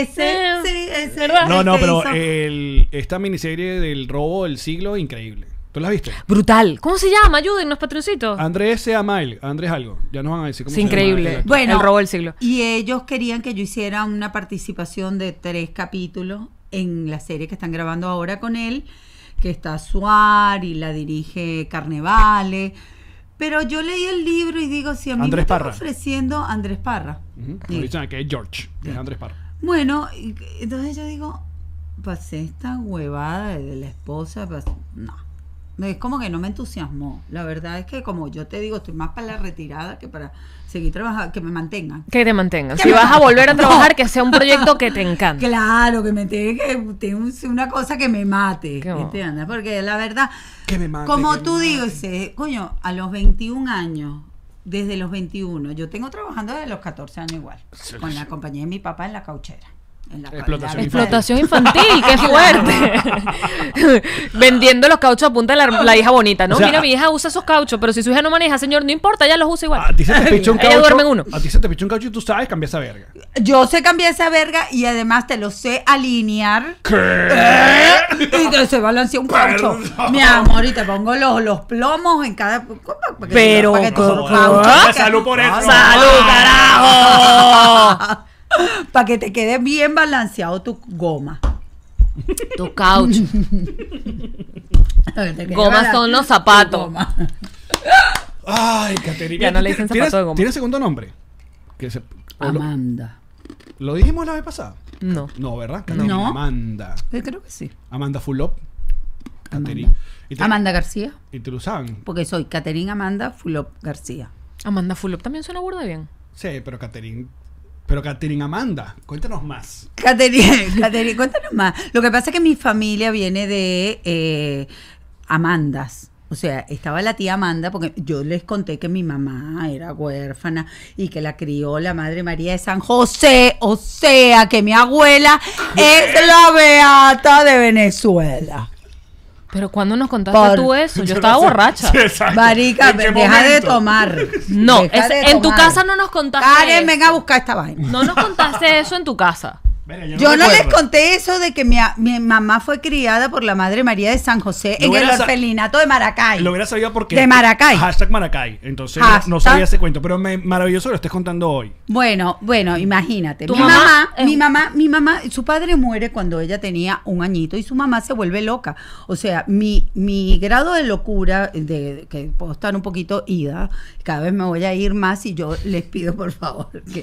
Ese. ¿Verdad? No, el no, que pero hizo- esta miniserie del robo del siglo, increíble. ¿Tú la viste? Brutal. ¿Cómo se llama? Ayúdennos, patroncitos. Andrés se llama él. Andrés algo. Ya nos van a decir cómo Es se llama increíble. el actor. Bueno, El robo del siglo. Y ellos querían que yo hiciera una participación de 3 capítulos en la serie que están grabando ahora con él, que está Suar y la dirige Carnevale. Pero yo leí el libro y digo, si a mí Andrés me están Parra. ofreciendo Andrés Parra. Ujú. Sí. Dicen que es George, que es Andrés Parra. Bueno, entonces yo digo, pasé esta huevada de la esposa, no. Es como que no me entusiasmó. La verdad es que, como yo te digo, estoy más para la retirada que para seguir trabajando, que me mantengan. Que te mantengan. Que Si me vas a mantengan. volver a No. trabajar, que sea un proyecto que te encante. Claro, que me tenga una cosa que me mate, Qué bueno. ¿entiendes? Porque la verdad, Que me mate, como que tú me dices, coño, a los 21 años, desde los 21, yo tengo trabajando desde los 14 años igual, Sí, con sí. la compañía de mi papá en la cauchera. En la Explotación Explotación infantil, qué fuerte. Vendiendo los cauchos a punta de la hija bonita, ¿no? O sea, Mira, mi hija usa esos cauchos, pero si su hija no maneja, señor, no importa, ella los usa igual. A ti se te pichó un Ella caucho. duerme en uno. A ti se te pichó un caucho y tú sabes cambiar esa verga. Yo sé cambiar esa verga y además te lo sé alinear. ¿Qué? Y que se balancea un caucho. Perdón. Mi amor, y te pongo los plomos en cada. Pero, para que tu ¿cómo? caucho- Salud por eso. ¡Salud, carajo! Para que te quede bien balanceado tu goma. Tu caucho. Para que te quede Gomas son los tu zapatos. goma. Ay, Caterina. Ya no le dicen ¿Tienes- zapato de goma. ¿Tienes segundo nombre? Que se- o lo, Amanda. lo dijimos la vez pasada. No. No, ¿verdad? Caterina. No. Amanda. Yo creo que sí. Amanda Fulop. Amanda. Caterina. Y te, Amanda García. Y te lo saben. Porque soy Caterina Amanda Fulop García. Amanda Fulop también suena burda de bien. Sí, pero Caterina. Pero Caterina Amanda, cuéntanos más. Caterina, cuéntanos más. Lo que pasa es que mi familia viene de Amandas. O sea, estaba la tía Amanda, porque yo les conté que mi mamá era huérfana y que la crió la Madre María de San José. O sea, que mi abuela es la Beata de Venezuela. Pero ¿cuándo nos contaste Por- tú eso? Yo no estaba sé. borracha. Sí, exacto. Marica, ¿En qué deja de momento? tomar. No, Deja de en tu tomar. casa no nos contaste Karen, eso. venga a buscar esta vaina. No nos contaste eso en tu casa. Venga, Yo no les recuerdo. conté eso de que mi mamá fue criada por la Madre María de San José Lo en el hubiera sa- orfelinato de Maracay. Lo hubiera sabido porque. De Maracay. Hashtag Maracay. Entonces Hashtag. no sabía ese cuento. Pero maravilloso lo estés contando hoy. Bueno, imagínate. Tu Mi mamá mamá, su padre muere cuando ella tenía un añito y su mamá se vuelve loca. O sea, mi grado de locura, de que puedo estar un poquito ida, cada vez me voy a ir más y yo les pido por favor que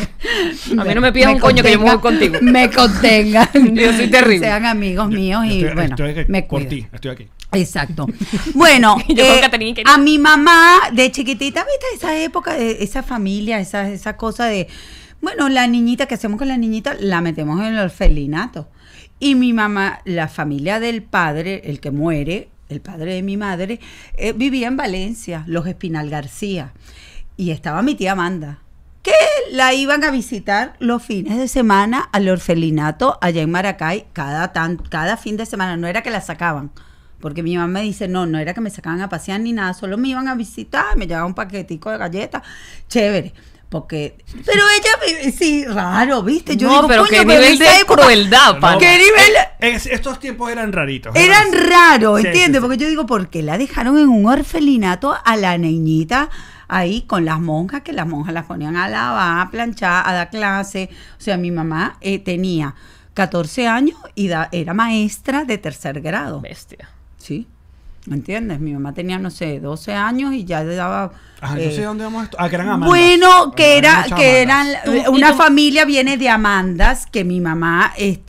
A mí no me pidas un coño que yo me voy contigo. Me contengan. Yo soy terrible. Sean amigos míos y bueno, estoy me por cuidan. ti, estoy aquí. Exacto. Bueno, Yo con Caterina que- a mi mamá de chiquitita, ¿viste? Esa época, de esa familia, esa cosa de, bueno, la niñita, ¿qué hacemos con la niñita? La metemos en el orfelinato. Y mi mamá, la familia del padre, el que muere, el padre de mi madre, vivía en Valencia, los Espinal García. Y estaba mi tía Amanda, que la iban a visitar los fines de semana al orfelinato allá en Maracay, cada fin de semana, no era que la sacaban. Porque mi mamá me dice, no era que me sacaban a pasear ni nada, solo me iban a visitar, me llevaban un paquetico de galletas, chévere. Porque, pero ella, sí, raro, ¿viste? Yo No, digo, pero coño, qué en nivel esa de época- crueldad, pana. ¿Qué nivel? Estos tiempos eran raritos. Eran ¿verdad? raros, Sí, ¿entiendes? sí, sí. Porque yo digo, ¿por qué la dejaron en un orfelinato a la niñita ahí con las monjas, que las monjas las ponían a lavar, a planchar, a dar clase? O sea, mi mamá tenía 14 años y era maestra de 3er grado. Bestia. Sí, ¿me entiendes? Mi mamá tenía, no sé, 12 años y ya le daba... Ah, yo sé dónde vamos esto. Ah, que eran Amandas. Bueno, que Eran era, muchas que Amandas. eran, Tú- y una tú- familia viene de Amandas, que mi mamá,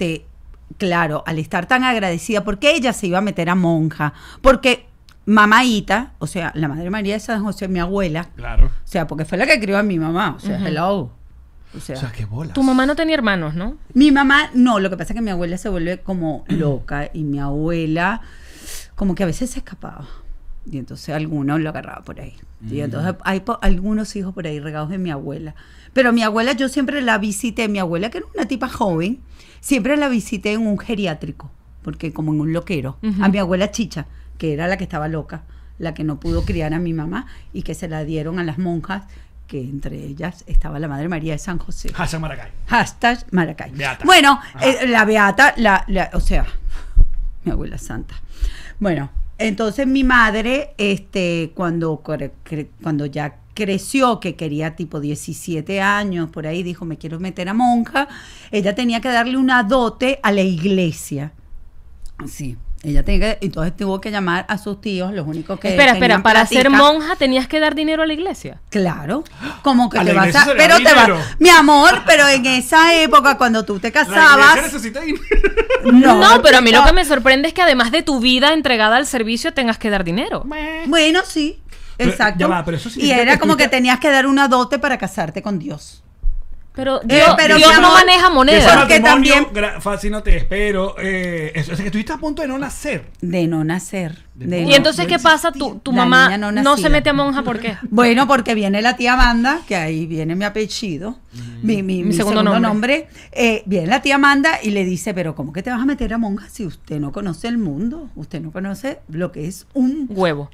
claro, al estar tan agradecida, porque ella se iba a meter a monja, porque mamaíta, o sea, la Madre María de San José, mi abuela, Claro. o sea, porque fue la que crió a mi mamá, o sea, Ujú. hello. O sea, O sea, qué bolas. Tu mamá no tenía hermanos, ¿no? mi mamá, no, lo que pasa es que mi abuela se vuelve como loca y mi abuela como que a veces se escapaba. Y entonces alguno lo agarraba por ahí. Y entonces hay algunos hijos por ahí regados de mi abuela. Pero mi abuela, yo siempre la visité, mi abuela que era una tipa joven, siempre la visité en un geriátrico, porque como en un loquero. Ujú. A mi abuela Chicha, que era la que estaba loca, la que no pudo criar a mi mamá y que se la dieron a las monjas, que entre ellas estaba la Madre María de San José. Hashtag Maracay. Hashtag Maracay. Beata. Bueno, Ajá. la Beata, o sea, mi abuela santa. Bueno, entonces mi madre, cuando ya creció, que quería tipo 17 años, por ahí dijo, me quiero meter a monja, ella tenía que darle una dote a la iglesia. Sí, Ella tenía que, entonces tuvo que llamar a sus tíos, los únicos que Espera, tenían para ser platica. monja tenías que dar dinero a la iglesia. Claro, como que A te la vas iglesia a... se le Pero da te vas... dinero. Mi amor, pero en esa época cuando tú te La iglesia casabas... necesita dinero. No, pero a mí lo que me sorprende es que además de tu vida entregada al servicio tengas que dar dinero. Bueno, sí, Pero, exacto. ya va, pero eso y significa era que como tú que te- tenías que dar una dote para casarte con Dios. Pero pero Dios mi no amor, maneja Ese moneda. Porque matrimonio también- fácil no te espero. Eso es que estuviste a punto de no nacer. De no nacer. de Y no- entonces, ¿qué pasa? Tu La mamá niña no no se nacida. mete a monja, ¿por qué? Bueno, porque viene la tía Amanda, que ahí viene mi apellido, mi segundo nombre. Viene la tía Amanda y le dice, pero ¿cómo que te vas a meter a monja si usted no conoce el mundo? Usted no conoce lo que es un Huevo.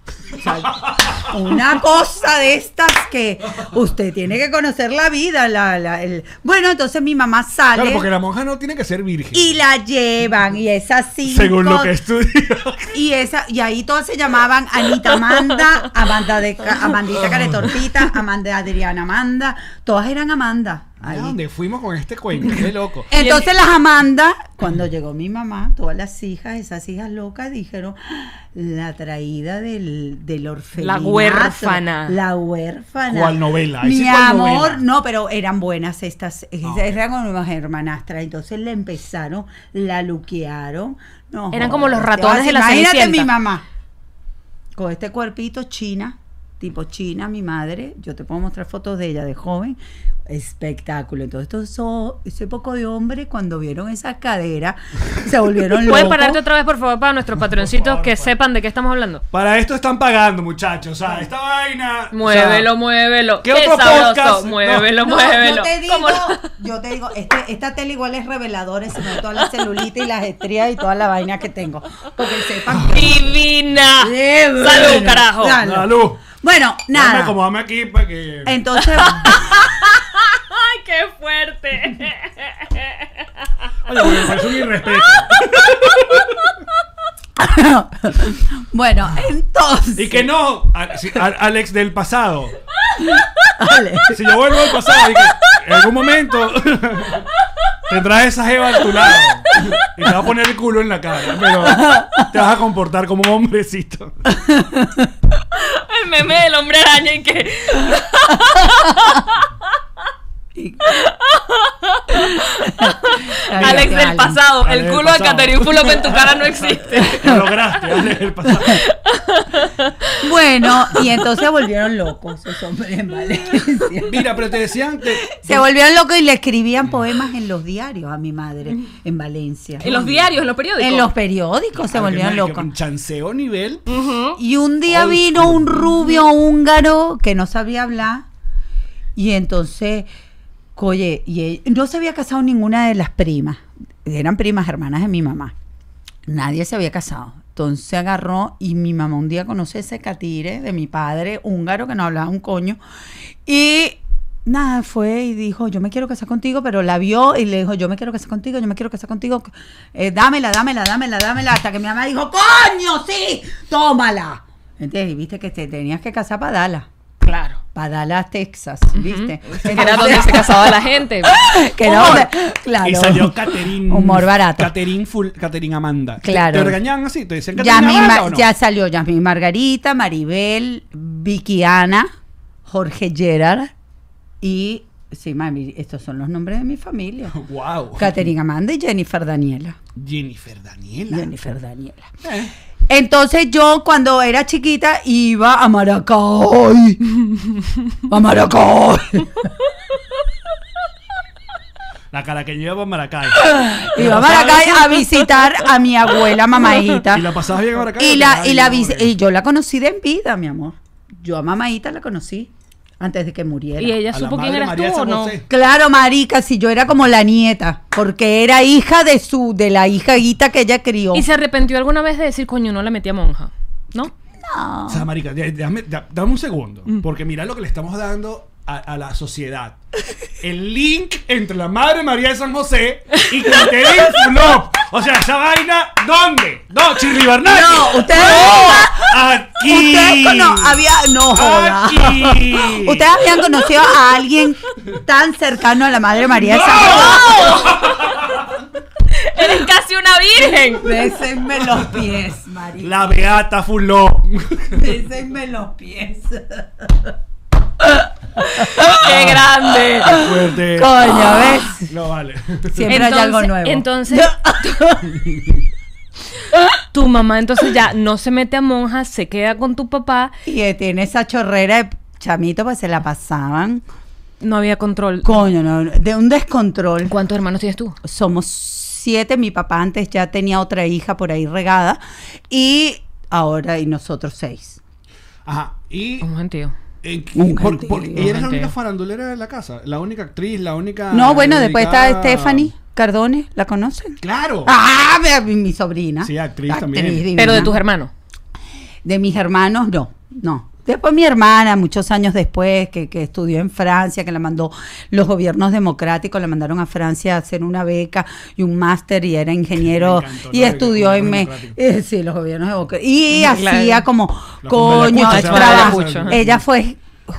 una cosa de estas que usted tiene que conocer la vida. Bueno, entonces mi mamá sale Claro, porque la monja no tiene que ser virgen. y la llevan y es así. según lo que estudia. Y ahí todas se llamaban Anita Amanda, Amandita Caretortita, Amanda Adriana Amanda, todas eran Amanda. ¿A Ahí. dónde fuimos con este cuento? Qué loco. Entonces las Amanda, cuando llegó mi mamá, todas las hijas, esas hijas locas, dijeron, la traída del orfanato. La huérfana. La huérfana. ¿Cuál novela? Ahí Mi sí, ¿cuál amor, novela? no, pero eran buenas estas, ok. eran como unas hermanastras. Entonces le empezaron, la luquearon. No, Eran como los joder, ratones de la imagínate Cenicienta. mi mamá, con este cuerpito china, tipo china, mi madre, yo te puedo mostrar fotos de ella de joven, espectáculo. Entonces ese poco de hombre cuando vieron esa cadera se volvieron locos. ¿Puedes pararte otra vez, por favor, para nuestros patroncitos que sepan de qué estamos hablando? Para esto están pagando, muchachos. O sea, esta vaina. Muévelo, o sea, muévelo. ¿qué Qué otro sabroso. podcast? Muévelo, No, muévelo. yo te digo, esta tele igual es reveladora, se me ve toda la celulita y las estrías y toda la vaina que tengo. Porque sepan que... Divina. Sí, bueno. Salud, carajo. Dale. Salud. Bueno, nada. Acomódame aquí para que. Entonces, Ay, qué fuerte. Oye, me parece un irrespeto. bueno, entonces. Y que no, Alex del pasado. Dale. Si yo vuelvo al pasado y que en algún momento tendrás esa jeva a tu lado y te va a poner el culo en la cara, pero te vas a comportar como un hombrecito. El meme del hombre araña y que... Alex del pasado. Alex El del culo de pasado. Catherine Fulop en tu cara no existe. Lo lograste, Alex del pasado. Bueno, y entonces se volvieron locos esos hombres en Valencia. Mira, pero te decían que Se volvieron locos y le escribían poemas en los diarios a mi madre en Valencia. En los diarios, en los periódicos. En los periódicos se volvieron locos. Un chanceo nivel. Y un día Old vino school. un rubio húngaro que no sabía hablar. Y entonces, oye, no se había casado ninguna de las primas. Eran primas hermanas de mi mamá. Nadie se había casado. Entonces agarró y mi mamá un día conoce ese catire de mi padre húngaro que no hablaba un coño. Y nada, fue y dijo, yo me quiero casar contigo, pero la vio y le dijo, yo me quiero casar contigo, yo me quiero casar contigo. Dámela, hasta que mi mamá dijo, coño, sí, tómala. Entonces, viste que te tenías que casar para Dallas. Claro. Para Dallas, Texas, ¿viste? Que era donde se casaba la gente. Que era donde- claro. Y salió Catherine. Humor barato. Catherine Amanda. Claro. ¿Te regañaban así? ¿Te decían Catherine Yasmín Amanda o no? Ya salió Yasmín Margarita, Maribel, Vicky Ana, Jorge Gerard y... Sí, mami, estos son los nombres de mi familia. Wow. Catherine Amanda y Jennifer Daniela. Jennifer Daniela. Jennifer Daniela. Entonces yo cuando era chiquita iba a Maracay. A Maracay. La cara que lleva para Maracay. Iba a Maracay a visitar a mi abuela mamaíta. ¿Y la pasabas bien a Maracay? Y yo la conocí de en vida, mi amor. Yo a mamaíta la conocí antes de que muriera. ¿Y ella A la supo quién madre eras María de tú o San no? José. Claro, marica, si yo era como la nieta, porque era hija de la hijita que ella crió. ¿Y se arrepintió alguna vez de decir, coño, no la metí a monja? ¿No? No. O sea, marica, dame un segundo. Porque mira lo que le estamos dando a la sociedad. El link entre la madre María de San José y Catherine Fulop. O sea, esa vaina, ¿dónde? No, Chirri Bernal. No, ustedes aquí. no joda. Aquí. Ustedes habían conocido a alguien tan cercano a la madre María de San José. Eres casi una virgen! Bésenme los pies, marico. La beata Fuló. Bésenme los pies. ¡Qué grande! Fuerte. Coño, ¿ves? No vale. Siempre hay algo nuevo. Entonces, tu mamá entonces ya no se mete a monja, se queda con tu papá. Y tiene esa chorrera de chamito, pues se la pasaban. No había control. Coño, no, de un descontrol. ¿Cuántos hermanos tienes tú? Somos 7. Mi papá antes ya tenía otra hija por ahí regada. Y nosotros 6. Ajá. Y. Un gentío. Un gentío. ¿Y eres la única farandulera de la casa? ¿La única actriz? ¿La única.? No, bueno, después está dedicada? Stephanie Cardone. ¿La conocen? ¡Claro! ¡Ah! Mi sobrina. Sí, actriz también. divina. Pero de tus hermanos. De mis hermanos, no. Después mi hermana, muchos años después, que estudió en Francia, que la mandó los gobiernos democráticos, la mandaron a Francia a hacer una beca y un máster y era ingeniero Me encantó, y ¿no? estudió Los en gobiernos democráticos. sí, los gobiernos democráticos. Y Claro. hacía como, La coño, Ayacucho, trabajo. Ayacucho, ajá. Ella fue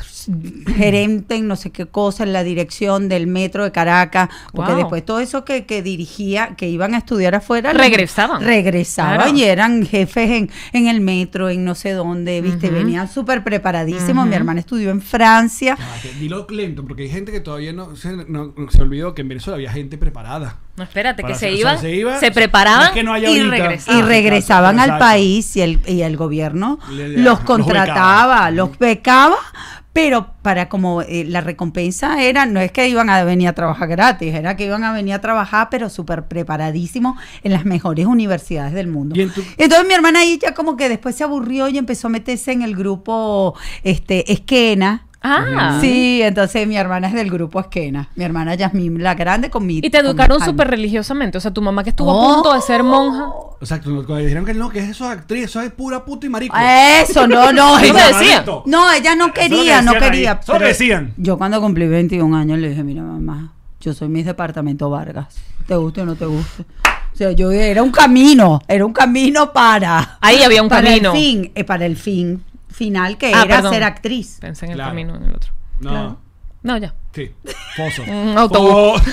gerente en no sé qué cosa en la dirección del metro de Caracas, porque Wow. después todo eso que dirigía, que iban a estudiar afuera, Regresaban. Regresaban Claro. y eran jefes en el metro, en no sé dónde, ¿viste? Venían súper preparadísimos. Mi hermana estudió en Francia. Ah, dilo lento, porque hay gente que todavía no se olvidó que en Venezuela había gente preparada. No, espérate, Para que se hacer- iban, o sea, se iba- se no preparaban es que no haya y ahorita. regresaban. Y regresaban al Exacto. país y el gobierno Los los contrataba, becaba. los becaba, pero para como la recompensa era, no es que iban a venir a trabajar gratis, era que iban a venir a trabajar, pero súper preparadísimos en las mejores universidades del mundo. Y en tu- Entonces mi hermana ahí ya como que después se aburrió y empezó a meterse en el grupo Esquena. Ah. Sí, entonces mi hermana es del grupo Esquena. Mi hermana Yasmín la grande con mi. Y te con educaron mi súper Jaime. religiosamente. O sea, tu mamá que estuvo Oh. a punto de ser monja. Exacto, cuando dijeron que no, que eso es actriz, eso es pura puta y marico. Eso, no, ¿Qué ella- te decía? No, ella no quería, Eso no lo decían quería. ahí, eso lo pero decían. Yo cuando cumplí 21 años le dije, mira mamá, yo soy Miss Departamento Vargas, te guste o no te guste. O sea, yo era un camino para... Ahí había un para camino. Para el fin final que Ah, era perdón. ser actriz. Pensé en el Claro. camino, en el otro. No. Claro. No, ya. Sí. Foso. Un autobús.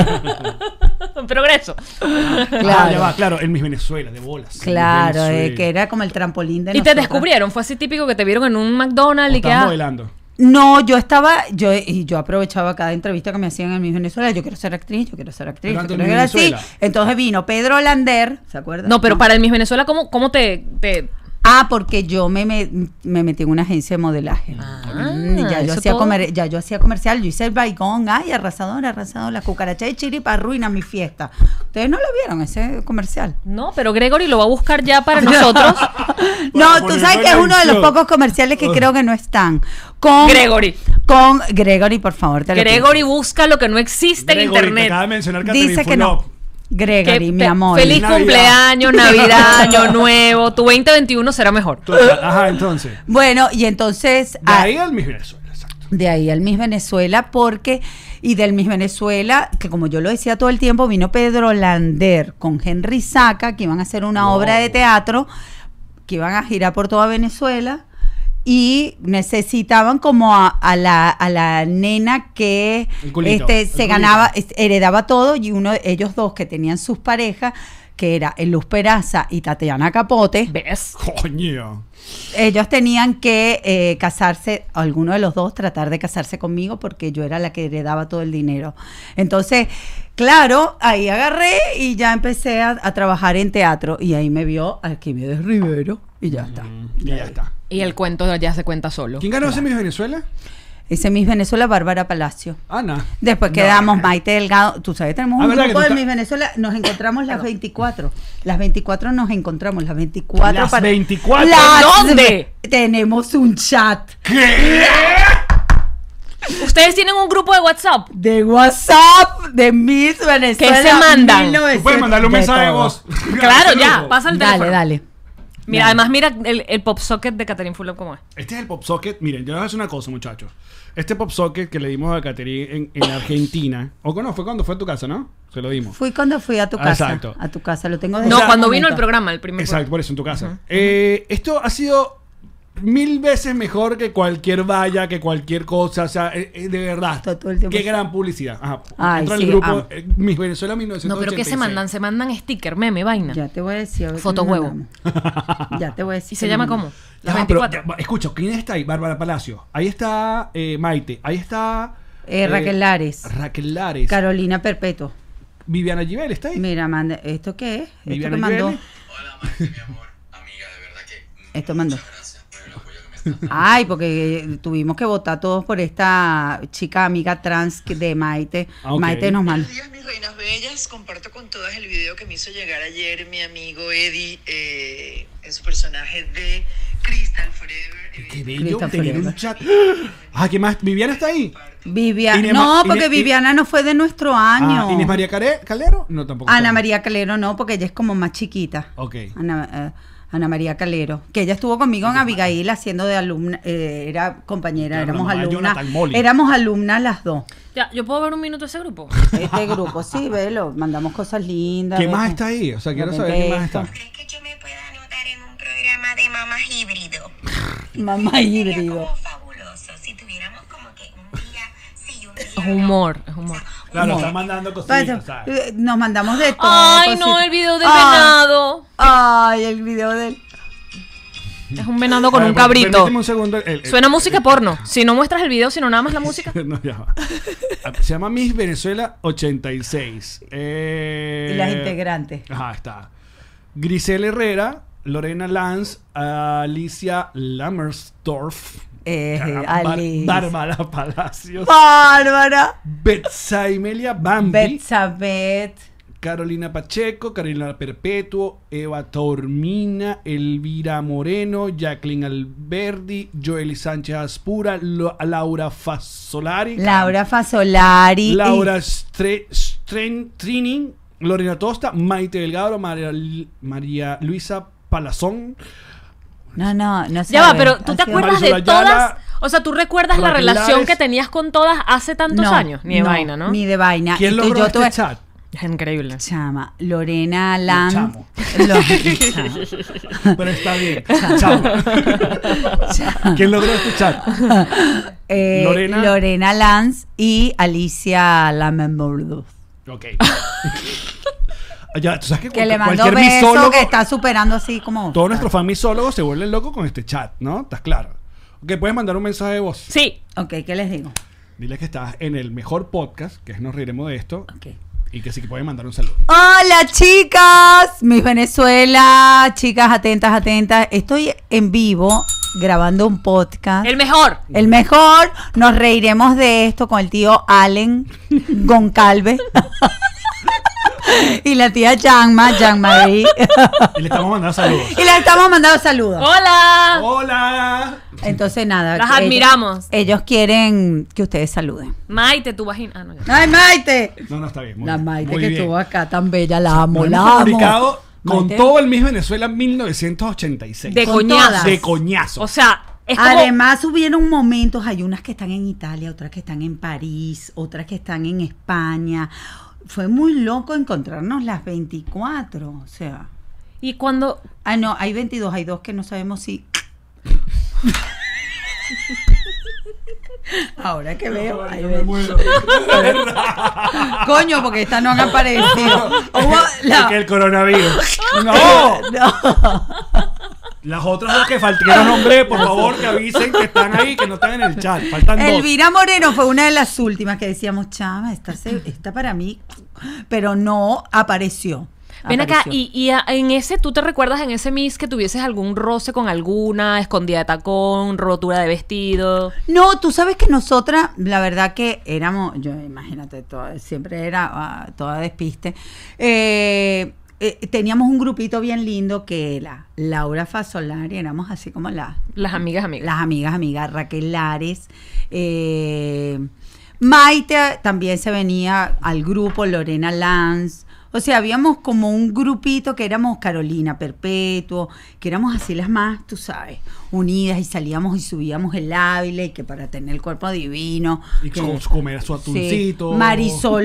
Oh. Progreso. Ah, ya va, claro, en Miss Venezuela, de bolas. Claro, Miss Venezuela. que era como el trampolín de Y te nosotras. descubrieron. Fue así típico que te vieron en un O McDonald's y que. estás ah, modelando. No, yo aprovechaba cada entrevista que me hacían en Miss Venezuela. Yo quiero ser actriz, yo quiero ser actriz. Pero yo antes quiero Miss ser así. Venezuela. Entonces vino Pedro Lander, ¿se acuerdan? No, pero para el Miss Venezuela, ¿cómo te Ah, porque yo me metí en una agencia de modelaje. Ya yo eso hacía todo. ya yo hacía comercial, yo hice el baigón, ay, arrasador, la cucaracha de chiripa arruina mi fiesta. Ustedes no lo vieron ese comercial. No, pero Gregory lo va a buscar ya para nosotros. No, Para tú ponerlo sabes en que es la uno de los edición. pocos comerciales que creo que no están. Con Gregory, por favor, te lo pido. Gregory busca lo que no existe en Gregory, te internet. acaba de mencionar Catherine Dice que no. Fulop. Gregory, Que mi amor. Feliz Navidad. cumpleaños, Navidad, Año Nuevo. Tu 2021 será mejor. Ajá, entonces. Bueno, y entonces De ahí al Miss Venezuela, exacto. de ahí al Miss Venezuela, y del Miss Venezuela, que como yo lo decía todo el tiempo, vino Pedro Lander con Henry Saca, que iban a hacer una Wow. obra de teatro, que iban a girar por toda Venezuela, y necesitaban como a la nena que El culito, se el culito. ganaba, heredaba todo, y ellos dos que tenían sus parejas, que era Luz Peraza y Tatiana Capote. ¿Ves? Coño. Ellos tenían que casarse, alguno de los dos tratar de casarse conmigo porque yo era la que heredaba todo el dinero. Entonces, claro, ahí agarré y ya empecé a trabajar en teatro y ahí me vio Arquímedes Rivero y ya está. Y ya está. Y el cuento ya se cuenta solo. ¿Quién ganó ese Miss Venezuela? Ese Miss Venezuela, Bárbara Palacio. Ana. Después No. quedamos Maite Delgado. Tú sabes, tenemos un ¿verdad grupo que de tú Miss Venezuela. Nos encontramos las 24. Las 24 nos encontramos. Las 24. Las 24. ¿Dónde? Tenemos un chat ¿Qué? Ustedes tienen un grupo de WhatsApp. de WhatsApp de Miss Venezuela. ¿Qué se mandan? 1900. Tú puedes mandarle un De mensaje de todo. voz. Claro, ya, pasa el Dale, teléfono. dale. Mira, además, mira el pop socket de Catherine Fulop cómo es. Este es el pop socket. Miren, yo les voy a decir una cosa, muchachos. Este pop socket que le dimos a Catherine en Argentina. ¿O no? Fue cuando fue a tu casa, ¿no? Se lo dimos. Fui cuando fui a tu casa. Exacto. A tu casa, lo tengo desde No, ese cuando vino el momento. programa, el primer Exacto, programa. por eso, en tu casa. Esto ha sido 1000 veces mejor que cualquier valla, que cualquier cosa. O sea, de verdad. Está todo el tiempo Qué así. gran publicidad. Ajá. Ay, Entra sí, el grupo amo. Miss Venezuela 1986. No, pero ¿qué se mandan? Se mandan sticker, meme, vaina. Ya te voy a decir. a ver qué Foto nos huevo. mandamos. Ya te voy a decir. ¿Y se qué llama nos cómo? mandamos. Las Ya, pero, 24. escucha, ¿quién está ahí? Bárbara Palacio. Ahí está Maite. Ahí está Raquel Lares. Raquel Lares. Carolina Perpetuo. Viviana Givel está ahí. Mira, manda. ¿Esto qué es? ¿Esto Viviana que mandó? Givel. Hola, Maite, mi amor, amiga, de verdad que Esto mandó. muchas gracias por el apoyo que me estás dando. Ay, porque tuvimos que votar todos por esta chica amiga trans de Maite. Ah, ok. Maite nos mandó. Buenos días, mis reinas bellas. Comparto con todas el video que me hizo llegar ayer mi amigo Eddie en su personaje de Crystal Forever. Qué bello Crystal tener Forever. un chat. Ah, ¿qué más? ¿Viviana está ahí? Viviana. Inés No, Ma- porque Inés- Viviana no fue de nuestro año. Ah, ¿Inés María Calero? No, tampoco. Ana está. María Calero no, porque ella es como más chiquita. Ok. Ana María Calero, que ella estuvo conmigo en Abigail haciendo de alumna, era compañera, Claro, la éramos mamá de alumnas, Jonathan Molly. éramos alumnas las dos. Ya, ¿yo puedo ver un minuto ese grupo? Este grupo, sí, velo, mandamos cosas lindas. ¿Quién más ve. está ahí? O sea, quiero De saber repente quién más está. esto. ¿Crees que yo me pueda anotar en un programa de mamás híbrido? Mamá Sería híbrido. como fabuloso si tuviéramos como que un día sí, un día Es no. humor, es humor. Claro, No. están mandando cositas, Entonces, ¿sabes? nos mandamos de todo. Ay, no, cositas. el video del Ay, venado. Ay, el video del. Es un venado con A ver, un cabrito. permíteme un segundo. Suena música porno. Si no muestras el video, sino nada más la música. No, ya va. Se llama Miss Venezuela 86. Y las integrantes. Ajá, está. Grisel Herrera, Lorena Lanz, Alicia Lammersdorf, Alice. Bárbara Palacios, Bárbara. Betsaimelia Bambi, Betsabeth. Carolina Pacheco, Carolina Perpetuo, Eva Tormina, Elvira Moreno, Jacqueline Alberdi, Joely Sánchez Aspura, Laura Fasolari, Laura Fasolari. Laura Trining, Lorena Tosta, Maite Delgado, María Luisa Palazón, No sé. Ya va, pero ¿tú te acuerdas Marisol de Ayala, todas? O sea, ¿tú recuerdas la Raquel relación Lares. que tenías con todas hace tantos años? Ni de vaina, ¿no? Ni de vaina. ¿quién Y tú- logró yo este tuve- chat? Es increíble. Chama, Lorena Land. chamo. Chama. Pero está bien. Chao. ¿Quién logró este chat? Lorena. Lorena Lanz y Alicia Lammermourou. Ok. Ya, tú sabes Que le mandó cualquier beso, misólogo, que está superando así como. todos nuestros fan misólogos se vuelven locos con este chat, ¿no? ¿Estás claro? Ok, puedes mandar un mensaje de voz. Sí. Ok, ¿qué les digo? Dile que estás en el mejor podcast, que es Nos Reiremos de Esto, Ok. y que sí que pueden mandar un saludo. Hola chicas, Miss Venezuela, chicas atentas, atentas. Estoy en vivo grabando un podcast. El mejor. El mejor, nos reiremos de esto con el tío Allen Goncalves y la tía Jean-Marie. Y le estamos mandando saludos. Y les estamos mandando saludos. Hola. ¡Hola! Entonces nada. Las ellos- admiramos. Ellos quieren que ustedes saluden. Maite, tu vagina. Ah, no, ya. ¡Ay, Maite! No, está bien. Muy La bien, Maite muy que bien. estuvo acá tan bella, la amo, Nos la hemos amo. comunicado con Maite. todo el Miss Venezuela 1986. De Con coñazo. todas. De coñazo. O sea, es como... Además hubieron momentos, hay unas que están en Italia, otras que están en París, otras que están en España. Fue muy loco encontrarnos las 24, o sea. Y cuando... Ah, no, hay 22, hay dos que no sabemos si... Ahora que veo, hay Yo me 20. muero. Coño, porque estas no han aparecido. Hubo la- Que el coronavirus. ¡No! No. Las otras dos que no nombré, por favor, que avisen que están ahí, que no están en el chat. Faltan dos. Elvira Moreno fue una de las últimas que decíamos, chama, esta para mí, pero no apareció. Ven acá, Apareció. en ese, ¿tú te recuerdas en ese Miss que tuvieses algún roce con alguna, escondida de tacón, rotura de vestido? No, tú sabes que nosotras, la verdad que éramos, yo imagínate, siempre era toda despiste. Teníamos un grupito bien lindo que era Laura Fasolari, éramos así como Las amigas. las amigas, Raquel Lares. Maite también se venía al grupo, Lorena Lanz. O sea, habíamos como un grupito que éramos Carolina Perpetuo, que éramos así las más, tú sabes, unidas y salíamos y subíamos el Ávila y que para tener el cuerpo divino. Y que- comer su Sí. atuncito. Marisol,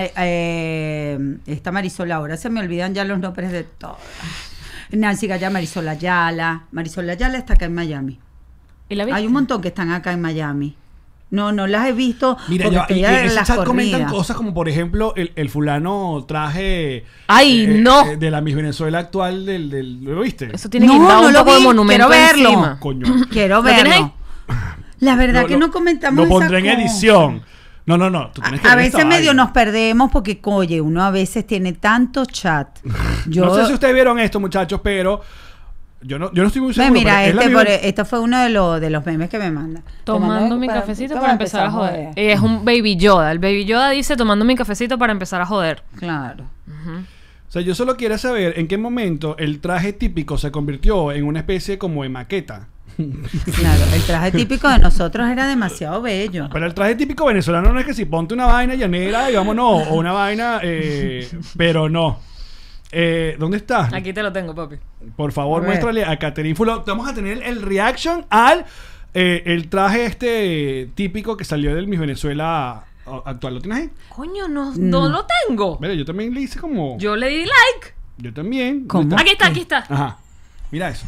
esta Marisol, ahora se me olvidan ya los nombres de todas. Nancy Gaya, Marisol Ayala. Marisol Ayala está acá en Miami. ¿Y la viste? Hay un montón que están acá en Miami. No las he visto. Mira, porque y estoy en en ese las chat comentan corridas. cosas como, por ejemplo, el fulano traje... ¡Ay, no! De la Miss Venezuela actual ¿lo viste? Eso tiene No, que dar no un lo poco de vi, monumento quiero verlo. encima. Coño. Quiero ¿Lo tienes verlo. La verdad Lo- que lo- no comentamos Lo esa pondré en cosa. edición. No. Tú tienes que A ver esta veces medio vaina. nos perdemos porque, oye, uno a veces tiene tanto chat. Yo, No sé si ustedes vieron esto, muchachos, pero yo no estoy muy Ve, seguro. mira, pero es la misma- esto fue uno de los memes que me manda. Tomando mi cafecito para empezar a joder. Y es un Baby Yoda. El Baby Yoda dice tomando mi cafecito para empezar a joder. Claro. O sea, yo solo quiero saber en qué momento el traje típico se convirtió en una especie como de maqueta. Claro, el traje típico de nosotros era demasiado bello. Pero el traje típico venezolano no es que si ponte una vaina llanera y vámonos, o una vaina, pero no. ¿Dónde está? Aquí te lo tengo, papi. Por favor, A ver. muéstrale a Catherine Fulop. Vamos a tener el reaction al el traje típico que salió del Miss Venezuela actual. ¿Lo tienes ahí? Coño, no lo tengo. Mira, yo también le hice como... Yo le di like. Yo también. ¿Cómo? ¿Dónde está? Aquí está. Ajá. Mira eso.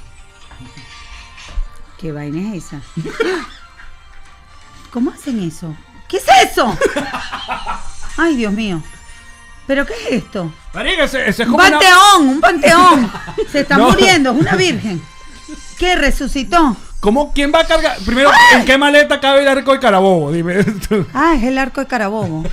¿Qué vaina es esa? ¿Cómo hacen eso? ¿Qué es eso? Ay, Dios mío. ¿Pero qué es esto? Marica, ese es Un como una... panteón, un panteón. Se está No. muriendo, es una virgen. ¿Qué resucitó? ¿Cómo? ¿Quién va a cargar? Primero, ¿en qué maleta cabe el arco de Carabobo? Dime. Ah, es el arco de Carabobo.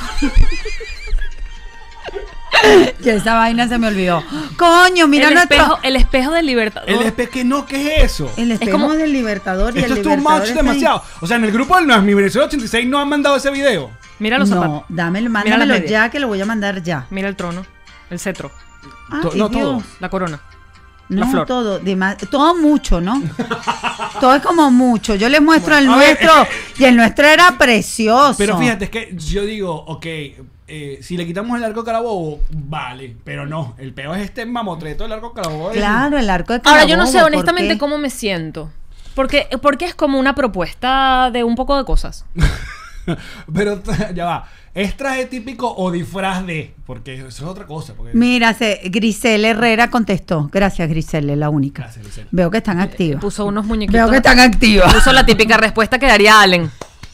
Ya esa vaina se me olvidó. Coño, mira el espejo del Libertador. El espejo, ¿qué no? ¿Qué es eso? el espejo como- del Libertador y Esto el es too Libertador much está ahí. demasiado. O sea, en el grupo del Mi Venezuela 86 no han mandado ese video. Mira los zapatos. No, mándamelo medias. ya que lo voy a mandar ya. Mira el trono. El cetro. Ay, No, todo. Dios. La corona. No, La flor. todo mucho, ¿no? Todo es como mucho. Yo les muestro el A ver, nuestro y el nuestro era precioso. Pero fíjate, es que yo digo, ok, si le quitamos el arco de Carabobo, vale, pero no, el peor es este mamotreto del arco de Carabobo. Claro, el arco de Carabobo. Ahora, yo no sé ¿por honestamente qué? cómo me siento. Porque es como una propuesta de un poco de cosas. Pero ya va, ¿es traje típico o disfraz de? Porque eso es otra cosa. Porque... Mira, Grisel Herrera contestó. Gracias, Grisel, la única. Gracias, Grisel. Veo que están activos. Puso unos muñequitos. Veo que están activos. Puso la típica respuesta que daría Allen.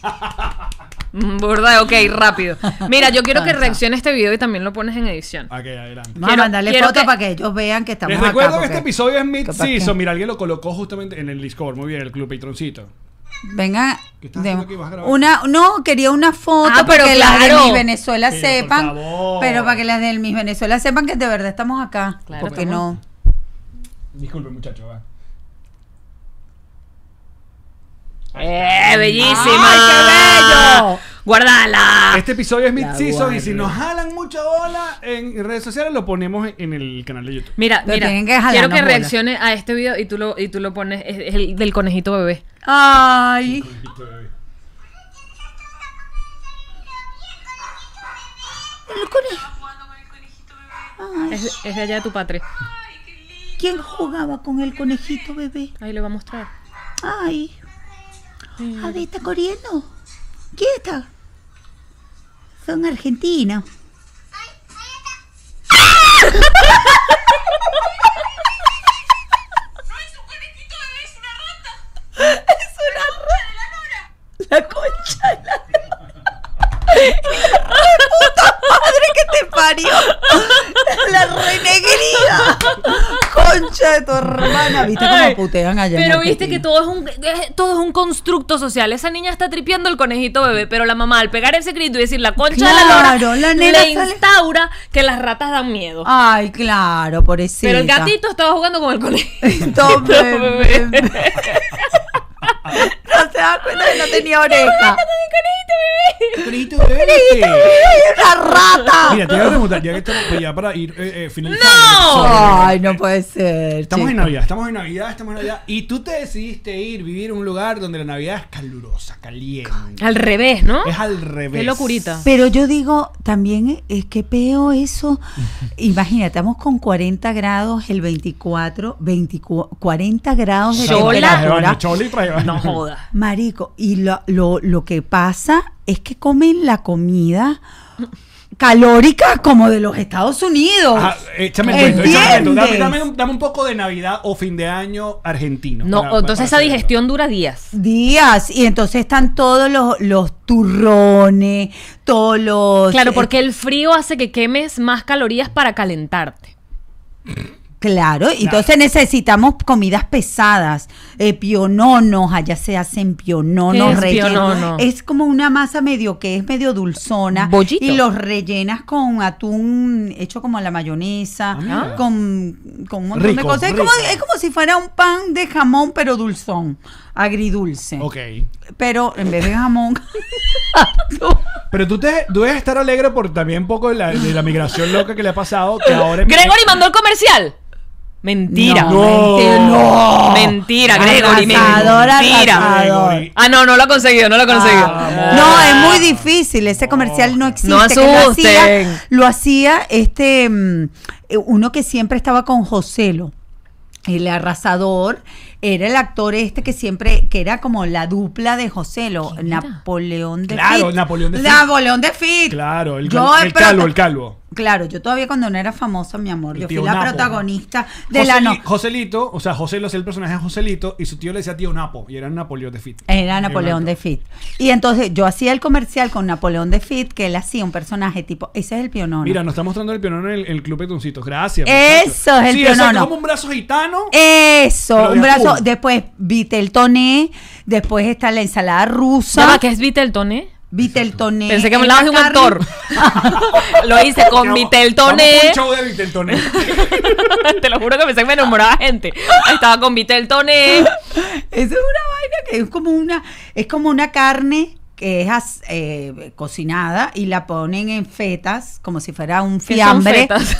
Burda, ok, rápido. Mira, yo quiero que reaccione a este video y también lo pones en edición. Ok, adelante. Vamos a mandarle quiero fotos que- para que ellos vean que estamos Les acá. recuerdo que porque- este episodio es ¿Qué pasa? mid-season. Mira, alguien lo colocó justamente en el Discord. Muy bien, el Club Patroncito. Venga, ¿Qué estás haciendo aquí? ¿Vas a grabar? no, quería una foto Ah, pero para que las de claro. Miss Venezuela Pero, por sepan, favor. pero para que las de Miss Venezuela sepan que de verdad estamos acá, Claro, porque estamos- no. Disculpe, muchacho, va. ¡Bellísima! ¡Ay, qué bello! ¡Guárdala! Este episodio es mid-season guardo. y si nos jalan mucha bola en redes sociales lo ponemos en el canal de YouTube. Mira, Pero mira, tienen que jalarnos quiero que bola. reaccione a este video y tú lo pones, es el del conejito bebé. Ay, Es de allá de tu patria. ¿quién jugaba con el conejito bebé? Ahí le va a mostrar. Ay, a ver, está corriendo. ¿Quién está? Son argentinos. La concha de la puta madre que te parió. La renegrida. Concha de tu hermana. ¿Viste Ay, cómo putean allá? en Pero viste Argentina? que todo es un constructo social. Esa niña está tripeando el conejito bebé, pero la mamá al pegar ese grito y decir la concha de la Claro, lora, la nena le sale- instaura que las ratas dan miedo. Ay, claro, pobrecita. Pero el gatito estaba jugando con el conejito Tome, bebé. No se da cuenta que no tenía oreja. Conejito bebé. ¡Una rata! Mira, te voy a preguntar, ya que estamos pues, ya para ir finalizando. ¡No! el episodio. Ay, no puede ser. Estamos en chico. Navidad, estamos en Navidad. Y tú te decidiste vivir en un lugar donde la Navidad es calurosa, caliente. Al revés, ¿no? Es al revés. Qué locurita. Pero yo digo, también es que peo eso. Imagínate, estamos con 40 grados el 24, 40 grados de Chola. temperatura. Chola y traje baño. No joda. Marico, y lo que pasa es que comen la comida calóricas como de los Estados Unidos. Ajá, échame el cuento, échame el cuento. ¿Entiendes? Dame un poco de Navidad o fin de año argentino. No, entonces esa para digestión dura días. Días, y entonces están todos los turrones, todos los... Claro, porque el frío hace que quemes más calorías para calentarte. Claro, entonces necesitamos comidas pesadas, piononos, allá se hacen piononos ¿Qué es rellenos. pionono? Es como una masa medio dulzona. Bollito. Y los rellenas con atún hecho como a la mayonesa, mira. con un montón de Rico, cosas. rico. Es como si fuera un pan de jamón, pero dulzón, agridulce. Ok. Pero en vez de jamón, Pero tú debes estar alegre por también un poco de la migración loca que le ha pasado. Que ahora Gregory mandó el comercial. Mentira. No. Mentira, Gregory. Arrasador, Mentira. arrasador. Ah, no lo ha conseguido, no lo ha conseguido. No, es muy difícil. Ese comercial no existe. No que asusten. lo hacía uno que siempre estaba con Joselo. El arrasador era el actor que era como la dupla de Joselo, Napoleón de Claro, Fit. Napoleón de Fit. Napoleón de Fit. Claro, el Pero- calvo. Claro, yo todavía cuando no era famosa, mi amor, El yo tío fui la Napo. protagonista de la no. Joselito, o sea, Joselo es el personaje de Joselito y su tío le decía tío Napo y era Napoleón de Fit. Era Napoleón de Fit. Y entonces yo hacía el comercial con Napoleón de Fit, que él hacía un personaje tipo, ese es el pionono. Mira, nos está mostrando el pionono en el Club Petuncitos. Gracias. Eso es el sí, pionono. Eso es como un brazo gitano. Eso, Pero de un brazo. atún. Después Viteltoné, después está la ensalada rusa. ¿Sabes qué es Viteltoné? Viteltoné. Pensé que me es hablabas de la un carne. actor. Lo hice con Vamos Viteltoné. por un show de Viteltoné. Te lo juro que pensé que me enamoraba gente. Estaba con Viteltoné. Esa es una vaina que es como una carne que es cocinada y la ponen en fetas como si fuera un ¿Qué son fiambre. fetas?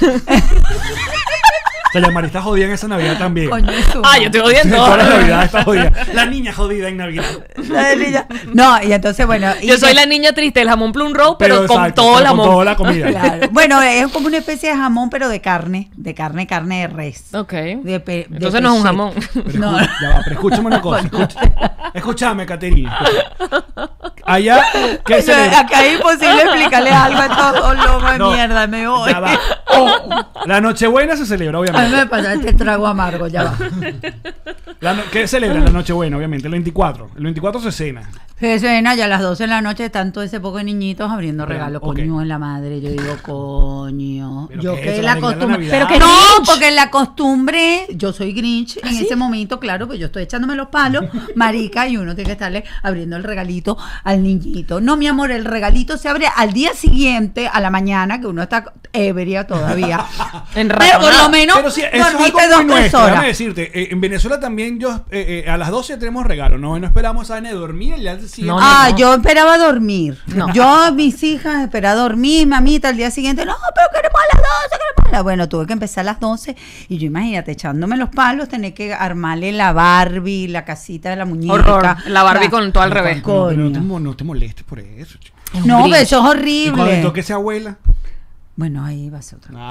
O sea, la Mari está jodida en esa Navidad también. Coño, es su Ah, yo estoy jodiendo. Toda la Navidad está jodida. La niña jodida en Navidad. La niña. No, y entonces, bueno. Yo soy la niña triste del jamón plum roll, pero con exacto, todo el pero con jamón. toda la comida. Claro. Bueno, es como una especie de jamón, pero de carne de res. Ok. De Entonces no es un pechete. jamón. Pero, No. ya va, pero escúchame una cosa. Escúchame, Caterina. Allá, ¿qué se le... Acá es imposible explicarle algo a todo lomo de No, mierda, me voy. Ya va. Oh, la Nochebuena se celebra, A mí obviamente. me pasa este trago amargo, ya va. ¿Qué celebra la Nochebuena, obviamente? El 24. El 24 se cena. Se cena ya a las 12 de la noche, están todo ese poco de niñitos abriendo Bueno, regalos. ok. Coño, en la madre. Yo digo, coño. ¿Pero Yo qué es que eso, la la Navidad, costumbre. la Navidad? Pero que No, no, porque la costumbre. Yo soy Grinch en ese momento, claro, pues yo estoy echándome los palos, marica, y uno tiene que estarle abriendo el regalito al niñito. No, mi amor, el regalito se abre al día siguiente, a la mañana, que uno está ebria todavía. Pero por lo menos Pero sí, eso es algo dormiste muy 2-3 nuestro. horas. Déjame decirte, en Venezuela también a las 12 tenemos regalo. No esperamos a de dormir y al día siguiente. No. Yo esperaba dormir. No. Yo, mis hijas, esperaba dormir, mamita, al día siguiente, no, pero queremos a las 12, queremos a las... Bueno, tuve que empezar a las 12 y yo, imagínate, echándome los palos, tener que armarle la Barbie, la casita de la muñeca. Horror. La Barbie con todo al revés. No, pero Coño. no te molestes por eso, chico. No, pero eso es Y cuando horrible. le toque esa abuela. Bueno, ahí va a ser otra cosa.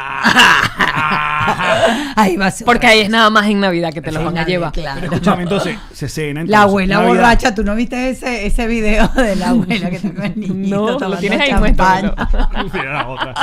Ah. Ahí va a ser Porque otra ahí es nada más en Navidad que te cosa. lo van a Nadie, llevar. claro. Pero escúchame, entonces, se cena. Entonces, La abuela Navidad. borracha, ¿tú no viste ese video de la abuela que tengo el niñito No, lo tomando tienes ahí, champaña? muéstramelo. Mira la otra.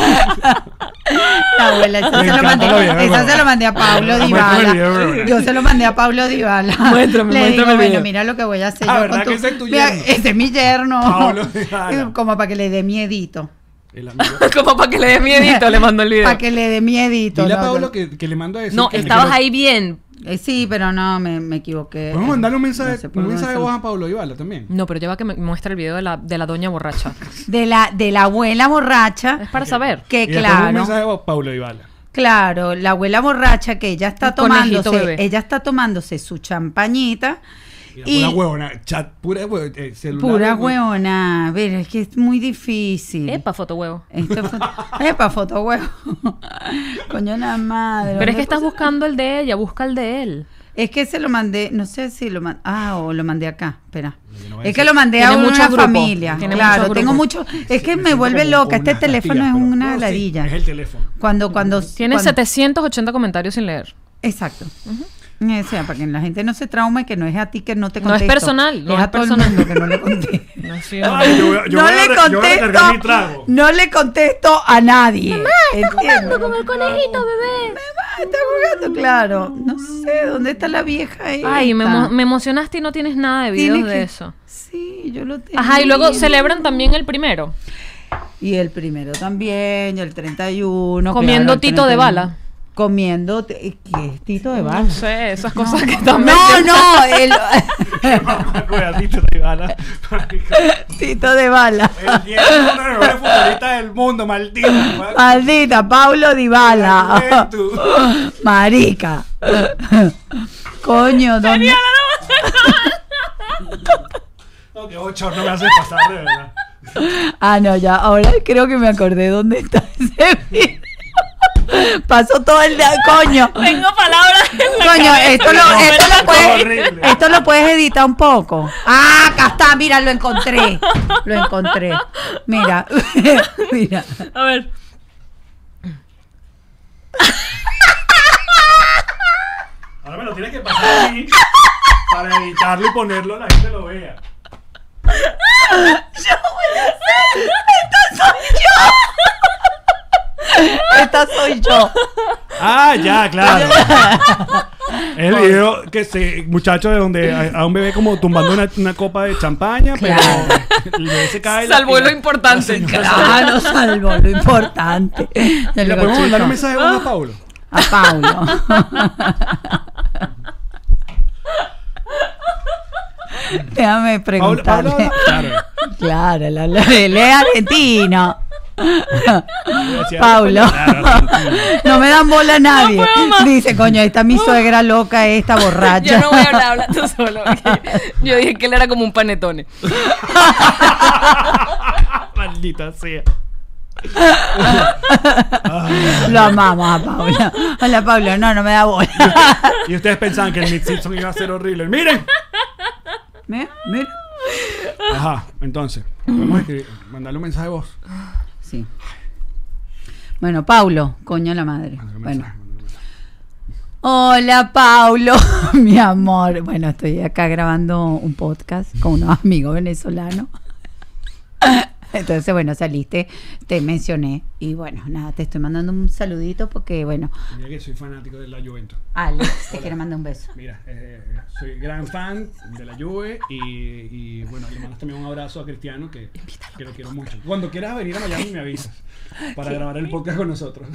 La abuela, esa Me se lo encanta mandé, lo bien, esa bueno. se lo mandé a Pablo Muéstrame el video, Dybala. bueno. Yo se lo mandé a Pablo Dybala. Muéstrame, Le digo, muéstrame el bueno, video. mira lo que voy a hacer Ah, yo ¿verdad con que ese es tu Mira, yerno? ese es mi yerno. Pablo Dybala. Como para que le dé miedito. El amigo. Como para que le dé miedito, le mando el video. Para que le dé miedito. Dile a no, Pablo que le mando a decir No, que me estabas quiero- ahí bien. Sí, pero no, me equivoqué. Podemos mandarle un mensaje, No sé por un dónde mensaje de se- voz a Pablo Dybala también. No, pero lleva que me muestre el video de la doña borracha. De la abuela borracha. Es para saber. Que Y después un claro. mensaje de voz a Pablo Dybala. Claro, la abuela borracha que ella está Un conejito tomándose, bebé. ella está tomándose su champañita Y la pura huevona, chat, pura huevona, celular. pura huevona. A ver, es que es muy difícil. Epa, foto huevo. Epa, foto huevo. Coño la madre. Pero es que estás buscando el de ella, busca el de él. Es que se lo mandé, no sé si lo mandé, o lo mandé acá, espera. Yo no voy a Es que decir. lo mandé Tiene a una muchos grupos. familia. Tiene Claro, muchos tengo grupos. mucho, es que me siento vuelve como loca, este unas teléfono pastillas, es pero- una no, sí, ladilla. es el teléfono. Cuando Tiene cuando- 780 comentarios sin leer. Exacto. O sea, para que la gente no se traume, que no es a ti que no te No es contesto. personal, no es es a todo personal. el mundo que no le contesto. No, sí, Ay, yo No voy a le yo voy a recargar mi trago. no le contesto a nadie. ¿Entiendes? Con el conejito, bebé. Está jugando, claro. No sé, ¿dónde está la vieja esta? Ay, me emocionaste y no tienes nada de videos Tiene de que- eso. Sí, yo lo tengo. Ajá, y luego celebran también el primero. Y el primero también, y el 31. Comiendo claro, el Tito de 31. bala. Comiendo, ¿qué es Tito de bala? No sé, esas cosas que están No, el Cuidadito, te bala. Tito de bala. El 10 es uno de los mejores futbolistas del mundo, maldito. Maldita, Paulo Dybala. Juventud. Marica. Coño, ¿dónde? No, que bochorno me hace pasar, de verdad. Ah, no, ya, ahora creo que me acordé dónde está ese video. Pasó todo el día, coño. Tengo palabras en la Coño, cabeza. horrible. esto lo puedes editar un poco. Ah, acá está, mira, lo encontré. Lo encontré. Mira, mira. A ver. Ahora me lo tienes que pasar a mí para editarlo y ponerlo, la gente lo vea. Esta soy yo. Ah, ya, claro. El video que muchacho de donde a un bebé como tumbando una copa de champaña, pero el bebé se cae. Salvó lo importante. Claro, salvo lo importante. Yo ¿Le digo, podemos mandar chico, un mensaje de voz a Paulo? a Paulo. Déjame Paulo, preguntarle. claro. Claro, él es argentino. Paulo. Claro. No me dan bola a nadie. No puedo más. Dice, coño, ahí está mi suegra loca, esta borracha. Yo no voy a hablar tú solo. Yo dije que él era como un panetone. Maldita sea. Lo amamos a Paulo. Hola, Paulo. No me da bola. Y ustedes pensaban que el Nick Simpson iba a ser horrible. ¡Miren! Mira. Ajá, entonces, vamos a mandarle un mensaje de voz. Sí. Bueno, Paulo, coño la madre. Mándale un Bueno. mensaje, mándale un mensaje. Hola, Paulo, mi amor. Bueno, estoy acá grabando un podcast con unos amigos venezolanos. Entonces, bueno, saliste, te mencioné. Y bueno, nada, te estoy mandando un saludito porque, bueno, Mira que soy fanático de la Juventus. Alex te quiere mandar un beso. Mira, soy gran fan de la Juve y bueno, le mandas también un abrazo a Cristiano que lo quiero mucho. Cuando quieras venir a Miami me avisas para grabar el podcast con nosotros.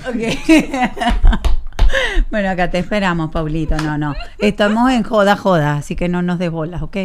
Bueno, acá te esperamos, Paulito. No. Estamos en joda, así que no nos des bolas, ¿ok?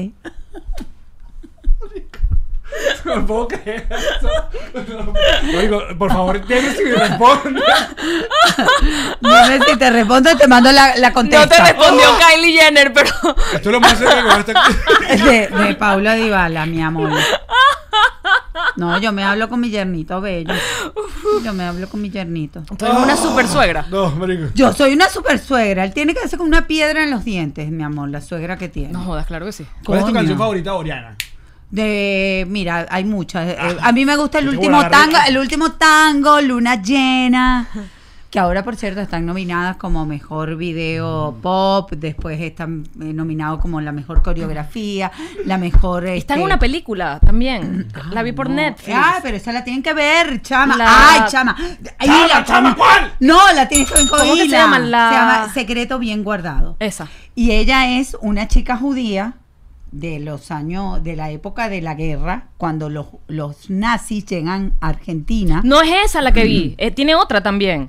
No puedo creer eso. Oigo, por favor, dime si me responde. Dime si te respondo, te mando la contesta. No te respondió Kylie Jenner, pero. Esto es lo más serio que De Paulo Dybala, mi amor. No, yo me hablo con mi yernito bello. Yo me hablo con mi yernito. Tú eres una super suegra. No, marico. Yo soy una super suegra. Él tiene que hacer con una piedra en los dientes, mi amor, la suegra que tiene. No jodas, claro que sí. ¿Cuál es tu Coño. canción favorita, Oriana? Mira, hay muchas. A mí me gusta el Yo te último voy a agarrar- tango, Luna Llena, que ahora por cierto están nominadas como mejor video pop, después están nominados como la mejor coreografía, la mejor Está en una película también. La vi por Netflix. Ah, pero esa la tienen que ver, chama. La- Ay, chama. Ay, Chama, ¿cuál? No, la tienes que ver con ¿Cómo que se Hila. llama? Se llama Secreto Bien Guardado. Esa. Y ella es una chica judía de los años, de la época de la guerra, cuando los nazis llegan a Argentina. No es esa la que vi. Tiene otra también.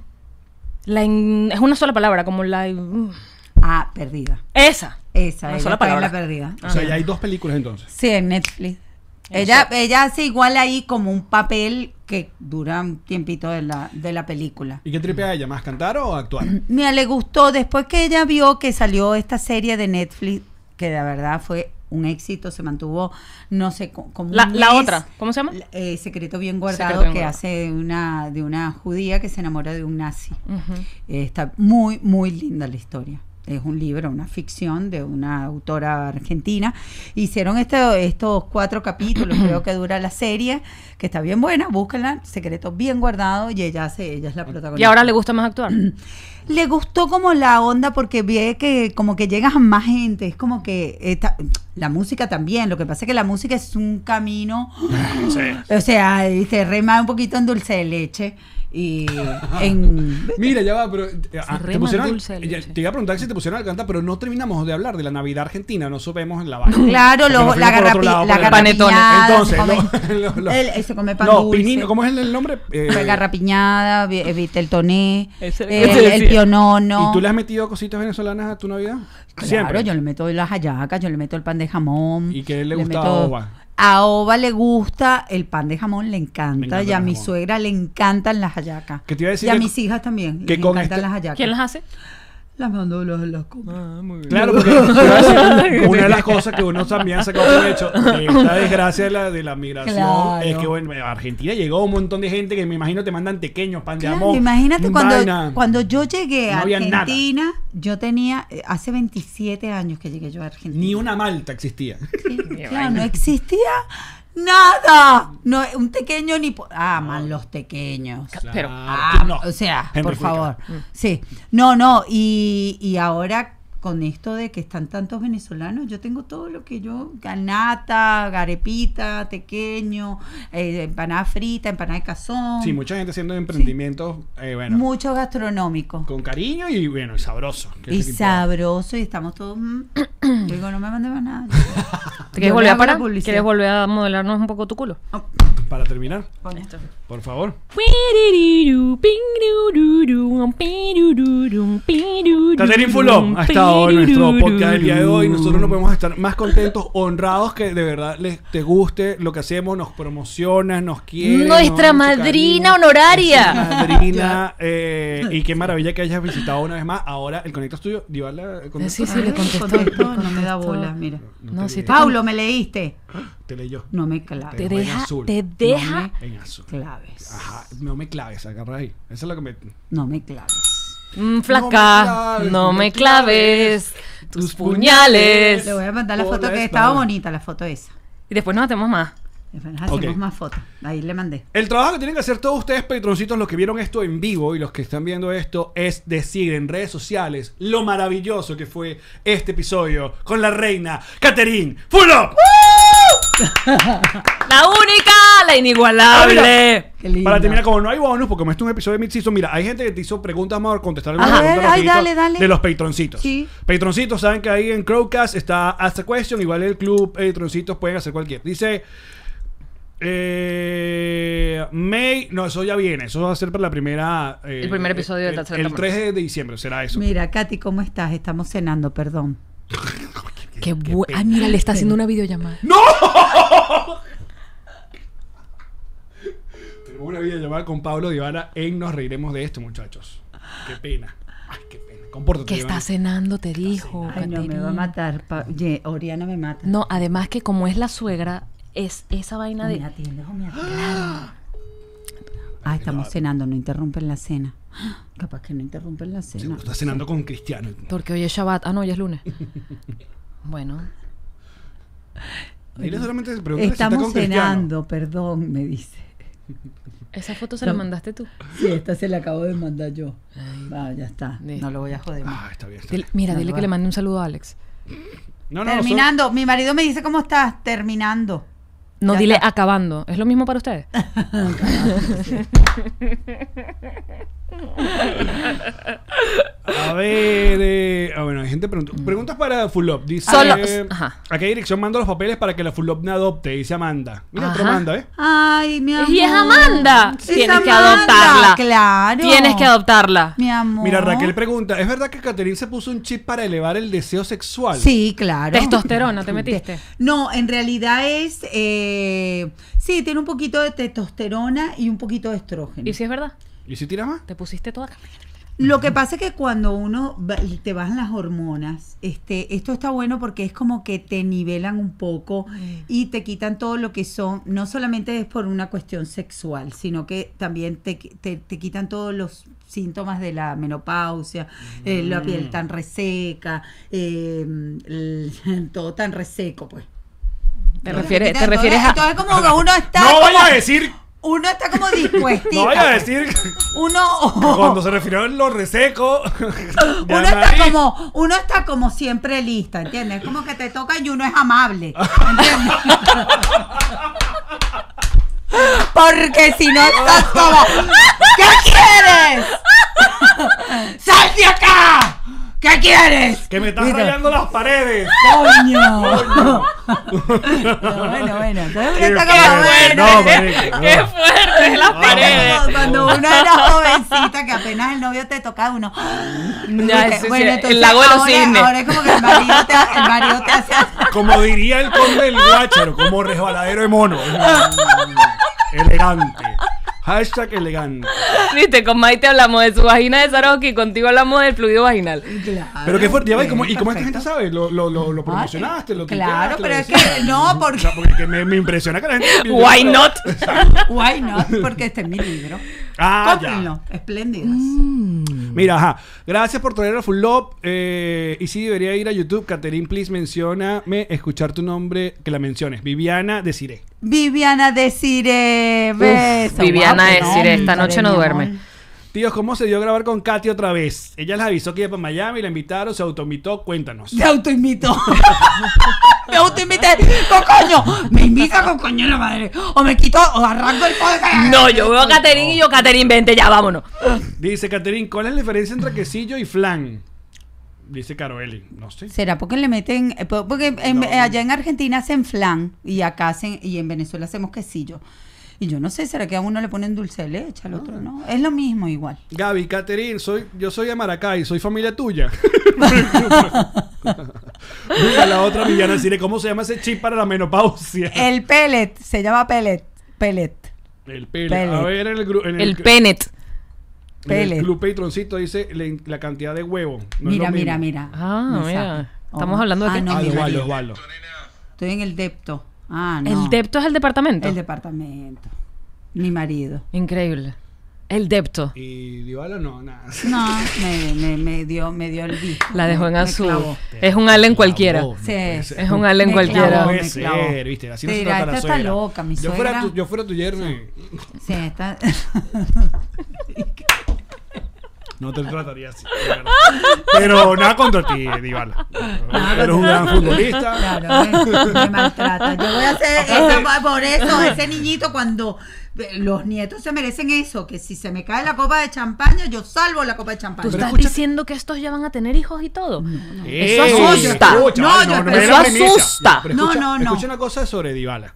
Es una sola palabra, como la. Ah, perdida. Esa. Esa, Una ella sola está en palabra. la perdida. O sea, ya hay dos películas entonces. Sí, en Netflix. Ella hace igual ahí como un papel que dura un tiempito de la película. ¿Y qué tripea ella? ¿Más cantar o actuar? Mira, le gustó después que ella vio que salió esta serie de Netflix, que de verdad fue un éxito, se mantuvo, no sé, como un La mes. otra, ¿cómo se llama? Secreto Bien Secreto Guardado, Bien que Guardado. hace de una judía que se enamora de un nazi. Ujú. Está muy, muy linda la historia. Es un libro, una ficción de una autora argentina. Hicieron estos 4 capítulos, creo que dura la serie, que está bien buena, búsquenla, Secreto Bien Guardado, y ella es la protagonista. Y ahora le gusta más actuar. Le gustó como la onda porque ve que como que llegas a más gente, es como que la música también, lo que pasa es que la música es un camino, o sea, y se rema un poquito en dulce de leche y en... Mira, ya va, pero te rema pusieron dulce de leche. te iba a preguntar si te pusieron al cantar, pero no terminamos de hablar de la Navidad argentina, no supimos en la vaina. Claro, Porque nos fuimos por otro lado, por el- garrapiñada, Entonces, se come pan no, dulce. pinino, ¿cómo es el nombre? Garrapiñada, el toné, Ese- el pionono. ¿Y tú le has metido cositas venezolanas a tu Navidad? Claro, Siempre. yo le meto las hallacas, yo le meto el pan de jamón. ¿Y qué le gusta meto- a Ova? A Ova le gusta el pan de jamón, le encanta. Me encanta Y a el mi jamón. suegra le encantan las hallacas. Que te iba a decir y a que- mis hijas también. que Les con encantan este- las hallacas. ¿Quién las hace? Las mando, las compro. Claro, porque te iba a decir, una de las cosas que uno también ha sacado provecho de esta desgracia de la migración Claro. es que, bueno, a Argentina llegó un montón de gente que me imagino te mandan pequeños, pan de Claro, jamón. imagínate vaina. cuando yo llegué No a había nada. Argentina, yo tenía, hace 27 años que llegué yo a Argentina. Ni una malta existía. Sí, claro, no existía nada. No, un tequeño ni... man, los tequeños. Pero- No. O sea, Henry por Fuica. favor. Sí. No. Y ahora con esto de que están tantos venezolanos, yo tengo todo lo que yo, ganata, garepita, tequeño, empanada frita, empanada de cazón. Sí, mucha gente haciendo emprendimientos, bueno, Mucho gastronómico. con cariño y, bueno, sabroso. que es Y lo que importa. sabroso, y estamos todos... digo, no me mandé más nada. ¿Te quieres Yo volver le a hago la parar? publicidad. ¿Quieres volver a modelarnos un poco tu culo? Para terminar, por favor. Catherine Fulop ha estado en nuestro podcast el día de hoy. Nosotros no podemos estar más contentos, honrados, que de verdad te guste lo que hacemos, nos promocionas, nos quieres. Nuestra nos da mucho madrina cariño. honoraria. Nuestra madrina. Y qué maravilla que hayas visitado una vez más. Ahora el Conectas tuyo, Divala, Sí, sí, le contestó. Contestó, no me da bola, mira. No, sí, te, Paulo, ¿me leíste? Te leyó. No me claves. te dejó en deja, azul. te deja. En azul. Claves. Ajá, no me claves, agarra ahí. Eso es lo que me. No me claves. Flaca, no me claves tus puñales. Le voy a mandar la Por foto la que espalda. estaba bonita, la foto esa. Y después nos hacemos más. Después hacemos Ok. más fotos. Ahí le mandé. El trabajo que tienen que hacer todos ustedes, patroncitos, los que vieron esto en vivo y los que están viendo esto, es decir en redes sociales lo maravilloso que fue este episodio con la reina Catherine Fulop. La única, la inigualable. Qué linda. Para terminar, como no hay bonus, porque como esto es un episodio de Mid-Season, mira, hay gente que te hizo preguntas, vamos a contestar algunas A ver, preguntas ay, rapidito dale. de los patroncitos. Sí. Patroncitos, saben que ahí en Crowcast está Ask a Question, igual el club patroncitos pueden hacer cualquier. Dice May, no, eso ya viene, eso va a ser para la primera El primer episodio de tercera el temporada. 3 de diciembre será eso. Mira, Katy, ¿cómo estás? Estamos cenando, perdón. Qué bueno. Ay, mira, le está haciendo una videollamada. Tenemos una videollamada con Pablo Divana en Nos Reiremos de Esto, muchachos. Qué pena. Ay, qué pena. Compórtate, Que Divana. está cenando, te dijo. Ay, no, me va a Caterina. matar. Oriana me mata. No, además que como es la suegra, es esa vaina ¿O de... me atiendes o me atiendes? Ah, estamos cenando, no interrumpen la cena. Capaz que no interrumpen la cena. Seguro está cenando con Cristiano. Porque hoy es Shabbat. Ah, no, hoy es lunes. Bueno. Dile solamente pregunta si está Estamos con Cristiano. cenando, perdón, me dice. ¿Esa foto se la mandaste tú? Sí, esta se la acabo de mandar yo. Va, ya está. Listo. No lo voy a joder más. Ah, está bien. Está bien. Mira, No, dile no que le va. mande un saludo a Alex. No, no, Terminando, mi marido me dice, ¿cómo estás? Terminando. No, Ya dile está. acabando. ¿Es lo mismo para ustedes? A ver, bueno, hay gente preguntas para Fulop. Dice, Solo- ajá. ¿a qué dirección mando los papeles para que la Fulop me adopte? Dice Amanda. Mira, otra Ajá. Amanda, ¿eh? Ay, mi amor. Y es Amanda. Es Tienes que Amanda, adoptarla. Claro. Tienes que adoptarla. Mi amor. Mira, Raquel pregunta, ¿es verdad que Catherine se puso un chip para elevar el deseo sexual? Sí, claro. Testosterona, ¿te metiste? No, en realidad es... sí, tiene un poquito de testosterona y un poquito de estrógeno. ¿Y si es verdad? ¿Y si tira más? Te pusiste toda... Lo que pasa es que cuando uno te bajan las hormonas, esto está bueno porque es como que te nivelan un poco y te quitan todo lo que son, no solamente es por una cuestión sexual, sino que también te quitan todos los síntomas de la menopausia, la piel tan reseca, todo tan reseco, pues. ¿Te refieres Entonces, a...? entonces como que uno está No como- vaya a decir uno está como dispuestito. No vaya a decir Uno, cuando se refirió a lo reseco. uno está como siempre lista, ¿entiendes? Es como que te toca y uno es amable, ¿entiendes? Porque si no estás como, ¿qué quieres? ¡Sal de acá! ¿Qué quieres? Que me estás ¿Viste? rayando las paredes. ¡Coño! Bueno. Entonces Qué uno está fuerte. como, No, bueno. marico, no. ¡Qué fuerte es las paredes! Cuando uno era jovencita, que apenas el novio te tocaba, uno. Ya, sí, sí, entonces el lago de los cisnes. ahora es como que el marido te hace. Como diría el conde del Guácharo, como resbaladero de mono. Elegante. Hashtag elegante. Viste, con Maite hablamos de su vagina de Swarovski y contigo hablamos del fluido vaginal. Claro, Pero qué fuerte, ya ves, ¿y cómo esta perfecto. gente sabe? ¿Lo promocionaste? ¿Lo Claro, tuiteaste, pero lo es decías? que no, O porque sea, porque me impresiona que la gente... Why not? why not? Porque este es mi libro. Ah, Cómprenlo, espléndidas. Mira, ajá. Gracias por traer a Full Love. Y sí, debería ir a YouTube. Catherine, please, mencióname. Escuchar tu nombre, que la menciones. Viviana Desiree. Viviana Desiree, beso. Viviana Guau, qué Desiree, esta nombre, noche no mi duerme. amor. Tíos, ¿cómo se dio a grabar con Katy otra vez? Ella les avisó que iba para Miami, la invitaron, se autoinvitó. Cuéntanos. Te autoinvito. Me autoinvité. ¡Coño! Me invita con coño la madre. O me quito, o arranco el podcast. No, yo veo a Catherine y yo, Catherine, vente ya, vámonos. Dice Catherine, ¿cuál es la diferencia entre quesillo y flan? Dice Caroeli. No sé. ¿Será porque le meten? Porque allá en Argentina hacen flan y acá hacen, y en Venezuela hacemos quesillo. Y yo no sé, ¿será que a uno le ponen dulce de leche, al otro no? Es lo mismo igual. Gaby, Catherine, yo soy de Maracay, soy familia tuya. Mira la otra Viviana Desiree, ¿cómo se llama ese chip para la menopausia? El pellet, se llama pellet. El pele. Pellet. A ver, en El Penet. en el pellet. Club Patroncito dice la cantidad de huevo. No es Mira, lo mismo. mira. Ah, Mensaje. mira. Estamos hablando de que- no, Ah, mi los marido. balos, balos. Estoy en el depto. Ah, no. ¿El depto es el departamento? El departamento. Mi marido. Increíble. El depto. Y Dybala no, nada. No, me dio el visto. La dejó en Me azul. clavó. Es un Allen cualquiera. No, no Sí. puede ser. Es un Allen Me cualquiera. clavó, No puede me ser, clavó. viste, así no se Mira, trata la esta está suegra. loca, mi yo fuera suegra. yo fuera tu yerno y Sí, está. no te trataría así. de verdad. Pero nada contra ti, Dybala. Eres un gran futbolista. Claro, me maltrata. Yo voy a hacer eso, por eso, ese niñito cuando los nietos se merecen eso, que si se me cae la copa de champaña, yo salvo la copa de ¿Tú champaña. estás escucha- diciendo que estos ya van a tener hijos y todo? Ey, Eso asusta. escucha, No, vale, yo- me dé eso la primicia. asusta. Pero No, escucha, no. Escucha una cosa sobre Dybala.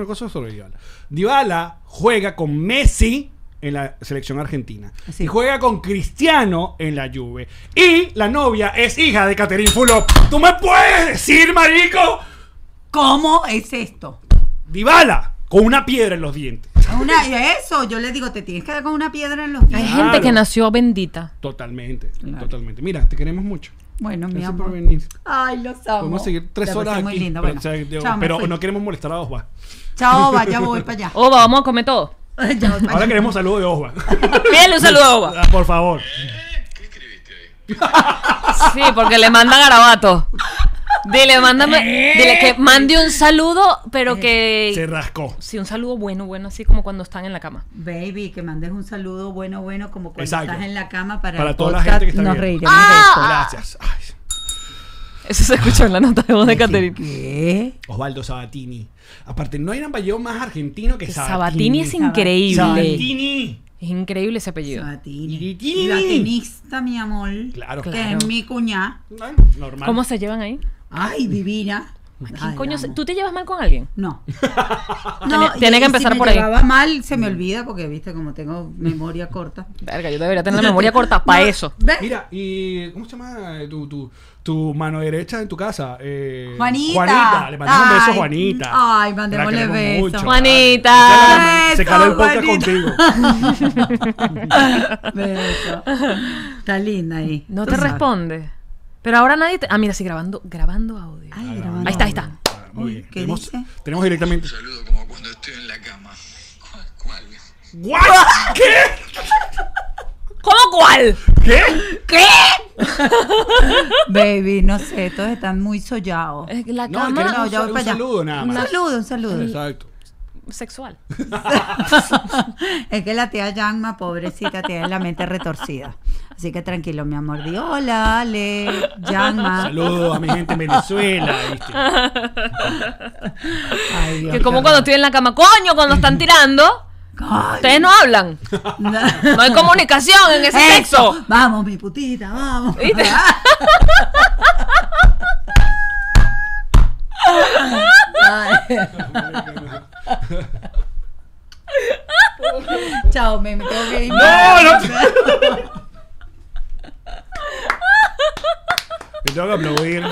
Dybala juega con Messi en la selección argentina. Sí. Y juega con Cristiano en la Juve. Y la novia es hija de Catherine Fulop. ¿Tú me puedes decir, marico? ¿Cómo es esto? Dybala con una piedra en los dientes. Eso, yo le digo, te tienes que dar con una piedra en los Hay pies. Claro. gente que nació bendita. Totalmente, Claro. totalmente. Mira, te queremos mucho. Bueno, mi Gracias por amor. venir. Ay, los amo. Podemos seguir 3 Ya, pues, horas es aquí. muy lindo. Pero, Bueno, o sea, chao, me pero fui. no queremos molestar a Osva. Chao, vaya, voy para allá. Oba, vamos a comer todo. Ya voy para Ahora allá. queremos saludos de Osva. Pídele un saludo a Oba. Ah, por favor. ¿Qué escribiste ahí? Sí, porque le manda garabatos. Dile, dile que mande un saludo, pero Se que... rascó. Sí, un saludo bueno, así como cuando están en la cama. Baby, que mandes un saludo bueno, como cuando Exacto. estás en la cama para Para el toda la podcast, gente que está nos viendo. reiremos de esto. Gracias. Ay. Eso se escuchó en la nota de voz de Catherine. ¿Qué? Osvaldo Sabatini. Aparte, no hay namballeo más argentino que Sabatini. Sabatini es increíble. Sabatini. Es increíble ese apellido. Sabatini. Sabatini. Latinista, mi amor. Claro. Que Claro. es mi cuñada. Bueno, normal. ¿Cómo se llevan ahí? Ay, divina. ¿Quién Ay, coño la se- amo. ¿Tú te llevas mal con alguien? No. Tiene que empezar si por me ahí. llevaba mal, se me olvida porque, viste, como tengo memoria corta. Verga, yo debería tener la memoria corta para No, eso. ¿ves? Mira, y ¿cómo se llama tu mano derecha en tu casa? Juanita. Juanita. Le mandamos un beso a Ay, Juanita. ay, Te la mandémosle queremos beso. mucho, Juanita. vale. Se caló el podcast Juanita. contigo. Beso. Está linda ahí. No Tú te sabes. responde. Pero ahora nadie te... Ah, mira, sí, grabando audio. Ay, grabando. Ahí está. Ah, muy Uy, bien. ¿qué Tenemos, dice? tenemos directamente. Un saludo como cuando estoy en la cama. ¿Cuál? ¿What? ¿Qué? ¿Cómo cuál? ¿Qué? Baby, no sé, todos están muy sollados. Es que la No, cama... queremos No, ya voy un para allá. saludo nada más. Un saludo. Exacto. sexual. Es que la tía Yanma, pobrecita, tiene la mente retorcida. Así que tranquilo, mi amor. Di hola, Ale, Yanma. Saludos a mi gente en Venezuela. ¿Viste? Ay, Dios, Que como qué cuando estoy en la cama, coño, cuando están tirando, Ay. ustedes no hablan. No hay comunicación en ese Eso. sexo. Vamos, mi putita, vamos. ¿Viste? Ay. Chao, me tengo que ir. ¡No! Me tengo que aplaudir.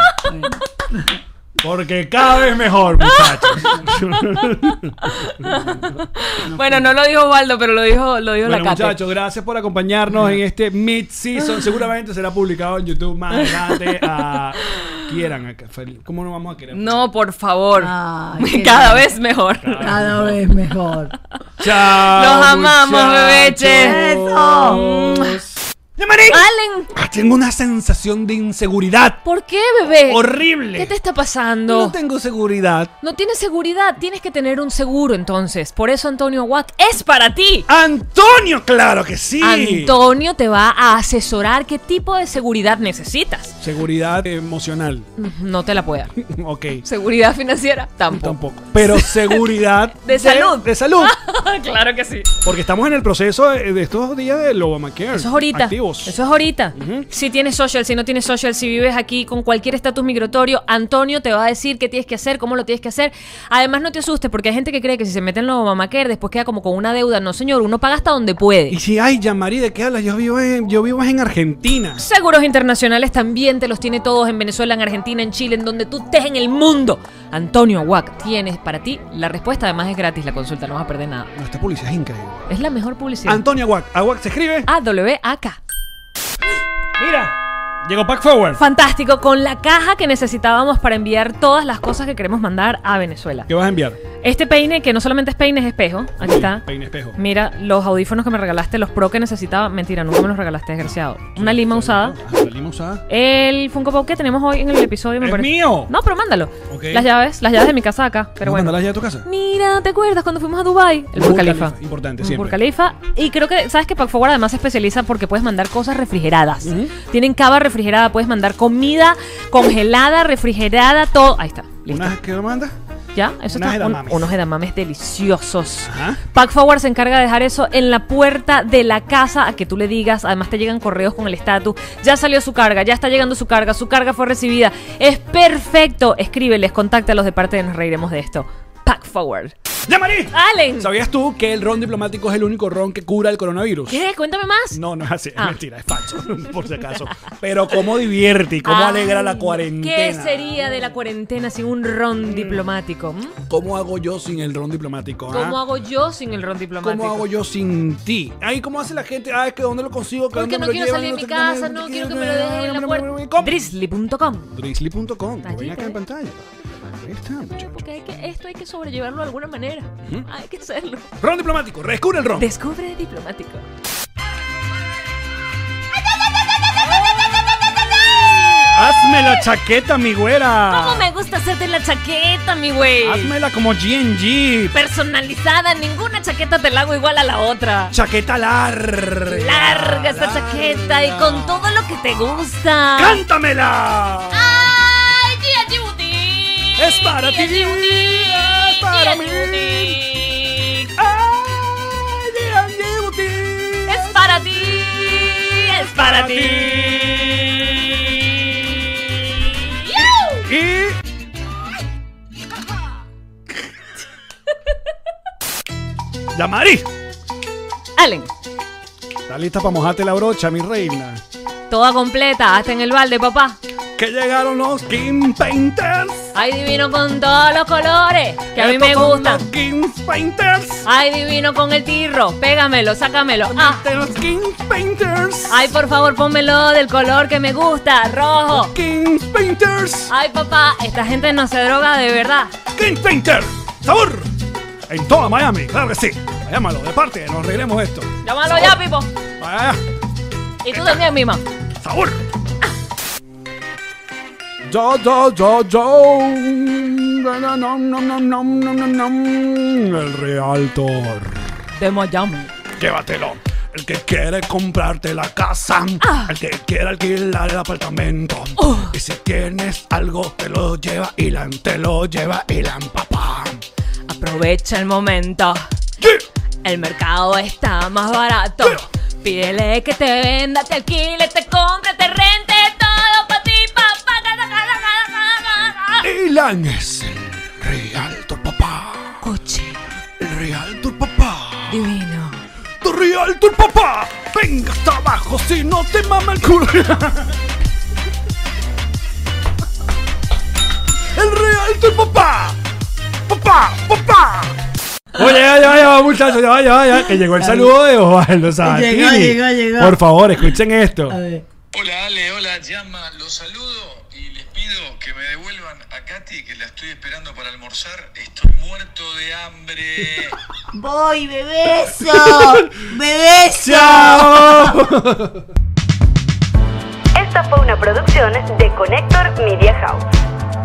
Porque cada vez mejor, muchachos. Bueno, no lo dijo Waldo, pero lo dijo la Bueno, Cate. muchachos, gracias por acompañarnos en este mid-season. Seguramente será publicado en YouTube más adelante. Quieran. ¿Cómo no vamos a querer? No, por favor. Ay, qué Cada lindo. vez mejor. Cada vez mejor. Chao. Los amamos, muchachos. bebeches. Eso. ¡Yamari! Allen, Tengo una sensación de inseguridad ¿por qué, bebé? horrible. ¿Qué te está pasando? No tengo seguridad. No tienes seguridad, tienes que tener un seguro entonces. Por eso Antonio Wack es para ti. ¡Antonio! ¡Claro que sí! Antonio te va a asesorar qué tipo de seguridad necesitas. Seguridad emocional. No te la puedo dar. Ok. Seguridad financiera, tampoco. Tampoco. Pero seguridad De salud. De salud. Claro que sí. Porque estamos en el proceso de estos días del Obamacare. Eso es ahorita. Activos. Eso es ahorita. Si tienes social, si no tienes social, si vives aquí con cualquier estatus migratorio, Antonio te va a decir qué tienes que hacer, cómo lo tienes que hacer. Además, no te asustes, porque hay gente que cree que si se mete en lo Obamacare, después queda como con una deuda. No, señor, uno paga hasta donde puede. Y si, ay, Yamari, ¿de qué hablas? Yo vivo en Argentina. Seguros internacionales también te los tiene todos en Venezuela, en Argentina, en Chile, en donde tú estés en el mundo. Antonio Wack tienes para ti la respuesta. Además, es gratis la consulta, no vas a perder nada. No, esta publicidad es increíble. Es la mejor publicidad. Antonio Aguac. Aguac se escribe. AWAK. Mira, llegó Pack Forward. Fantástico, con la caja que necesitábamos para enviar todas las cosas que queremos mandar a Venezuela. ¿Qué vas a enviar? Este peine, que no solamente es peine, es espejo. Aquí está. Peine espejo. Mira, los audífonos que me regalaste, los Pro que necesitaba. Mentira, nunca me los regalaste, desgraciado. Una lima usada. La lima usada. El Funko Pop que tenemos hoy en el episodio, me ¡Es parece. mío! No, pero mándalo. Ok. Las llaves de mi casa acá. Pero bueno. ¿Mandarlas ya a tu casa? Mira, ¿te acuerdas cuando fuimos a Dubai? El Burj Khalifa. Importante, El siempre. Burj Khalifa. Y creo que, ¿sabes que Pack Forward además se especializa porque puedes mandar cosas refrigeradas? Tienen cava refrigerada, puedes mandar comida congelada, refrigerada, todo. Ahí está. Listo. ¿Una que lo mandas? ¿Ya? Eso Unos está. edamames. Unos edamames deliciosos. Ajá. Pack Forward se encarga de dejar eso en la puerta de la casa a que tú le digas. Además, te llegan correos con el estatus. Ya salió su carga, ya está llegando su carga fue recibida. Es perfecto. Escríbeles, contáctalos de parte de Nos Reiremos de Esto. Pack Forward. ¡Yamari! ¡Allen! ¿Sabías tú que el ron diplomático es el único ron que cura el coronavirus? ¿Qué? Cuéntame más. No, no es así, es Ah. mentira, es falso, por si acaso. Pero cómo divierte y cómo Ay, alegra la cuarentena. ¿Qué sería de la cuarentena sin un ron diplomático? ¿Cómo hago yo sin el ron diplomático? ¿Cómo ah? hago yo sin el ron diplomático? ¿Cómo hago yo sin ti? Ay, ¿cómo hace la gente? Ah, es que ¿dónde lo consigo? ¿Que Porque dónde no me lo quiero llevan? salir de mi sé qué, casa, no no sé quiero qué, que me lo dejen en la puerta. ¿Cómo? Drizzly.com. Drizzly.com, que Allí ven acá te- en pantalla. Ahí está, muchachos. Porque esto hay que sobrellevarlo de alguna manera. Hay que hacerlo. Ron diplomático, redescubre el ron. Descubre diplomático. Hazme la chaqueta, mi güera. ¿Cómo me gusta hacerte la chaqueta, mi güey? Hazmela como G&G. Personalizada, ninguna chaqueta te la hago igual a la otra. Chaqueta larga. Larga esta chaqueta y con todo lo que te gusta. ¡Cántamela! ¡Ay, G&G Boutique! Es para ti, G&G Boutique, es para G&G mí. Boutique. ¡Ay, G&G Boutique! Es para ti, es para ti. ¡Yu! Y... Yamari, Allen, ¿estás lista para mojarte la brocha, mi reina? toda completa, hasta en el balde, papá. Que llegaron los King Painters. Ay, divino con todos los colores, que a mí Estos me son gustan. Los King Painters. Ay, divino con el tirro, pégamelo, sácamelo. Ah. De los King Painters. Ay, por favor, pónmelo del color que me gusta, rojo. King Painters. Ay, papá, esta gente no se droga de verdad. King Painter. Sabor. En toda Miami, claro que sí. Llámalo, de parte, nos reiremos de esto. Llámalo ya, Pipo. Vaya, Y tú también, Mima. sabor. Yo. El Realtor. De Miami. Llévatelo. El que quiere comprarte la casa, el que quiere alquilar el apartamento. Y si tienes algo, te lo lleva Ilan, papá. Aprovecha el momento. El mercado está más barato. Pídele que te venda, te alquile, te compre, te rente, todo para ti, papá. Ilan es el Realtor, papá. Cuchi. El Realtor, papá. Divino. Tu Realtor, papá. Venga hasta abajo si no te mama el culo. El Realtor, papá. Papá. Oye, ya, muchachos, ya, que llegó el saludo de Osvaldo Sabatini. Llegó. Por favor, escuchen esto. A ver. Hola Ale, hola Llama, los saludo y les pido que me devuelvan a Katy, que la estoy esperando para almorzar. Estoy muerto de hambre. Voy, bebeso. ¡Chao! Esta fue una producción de Connector Media House.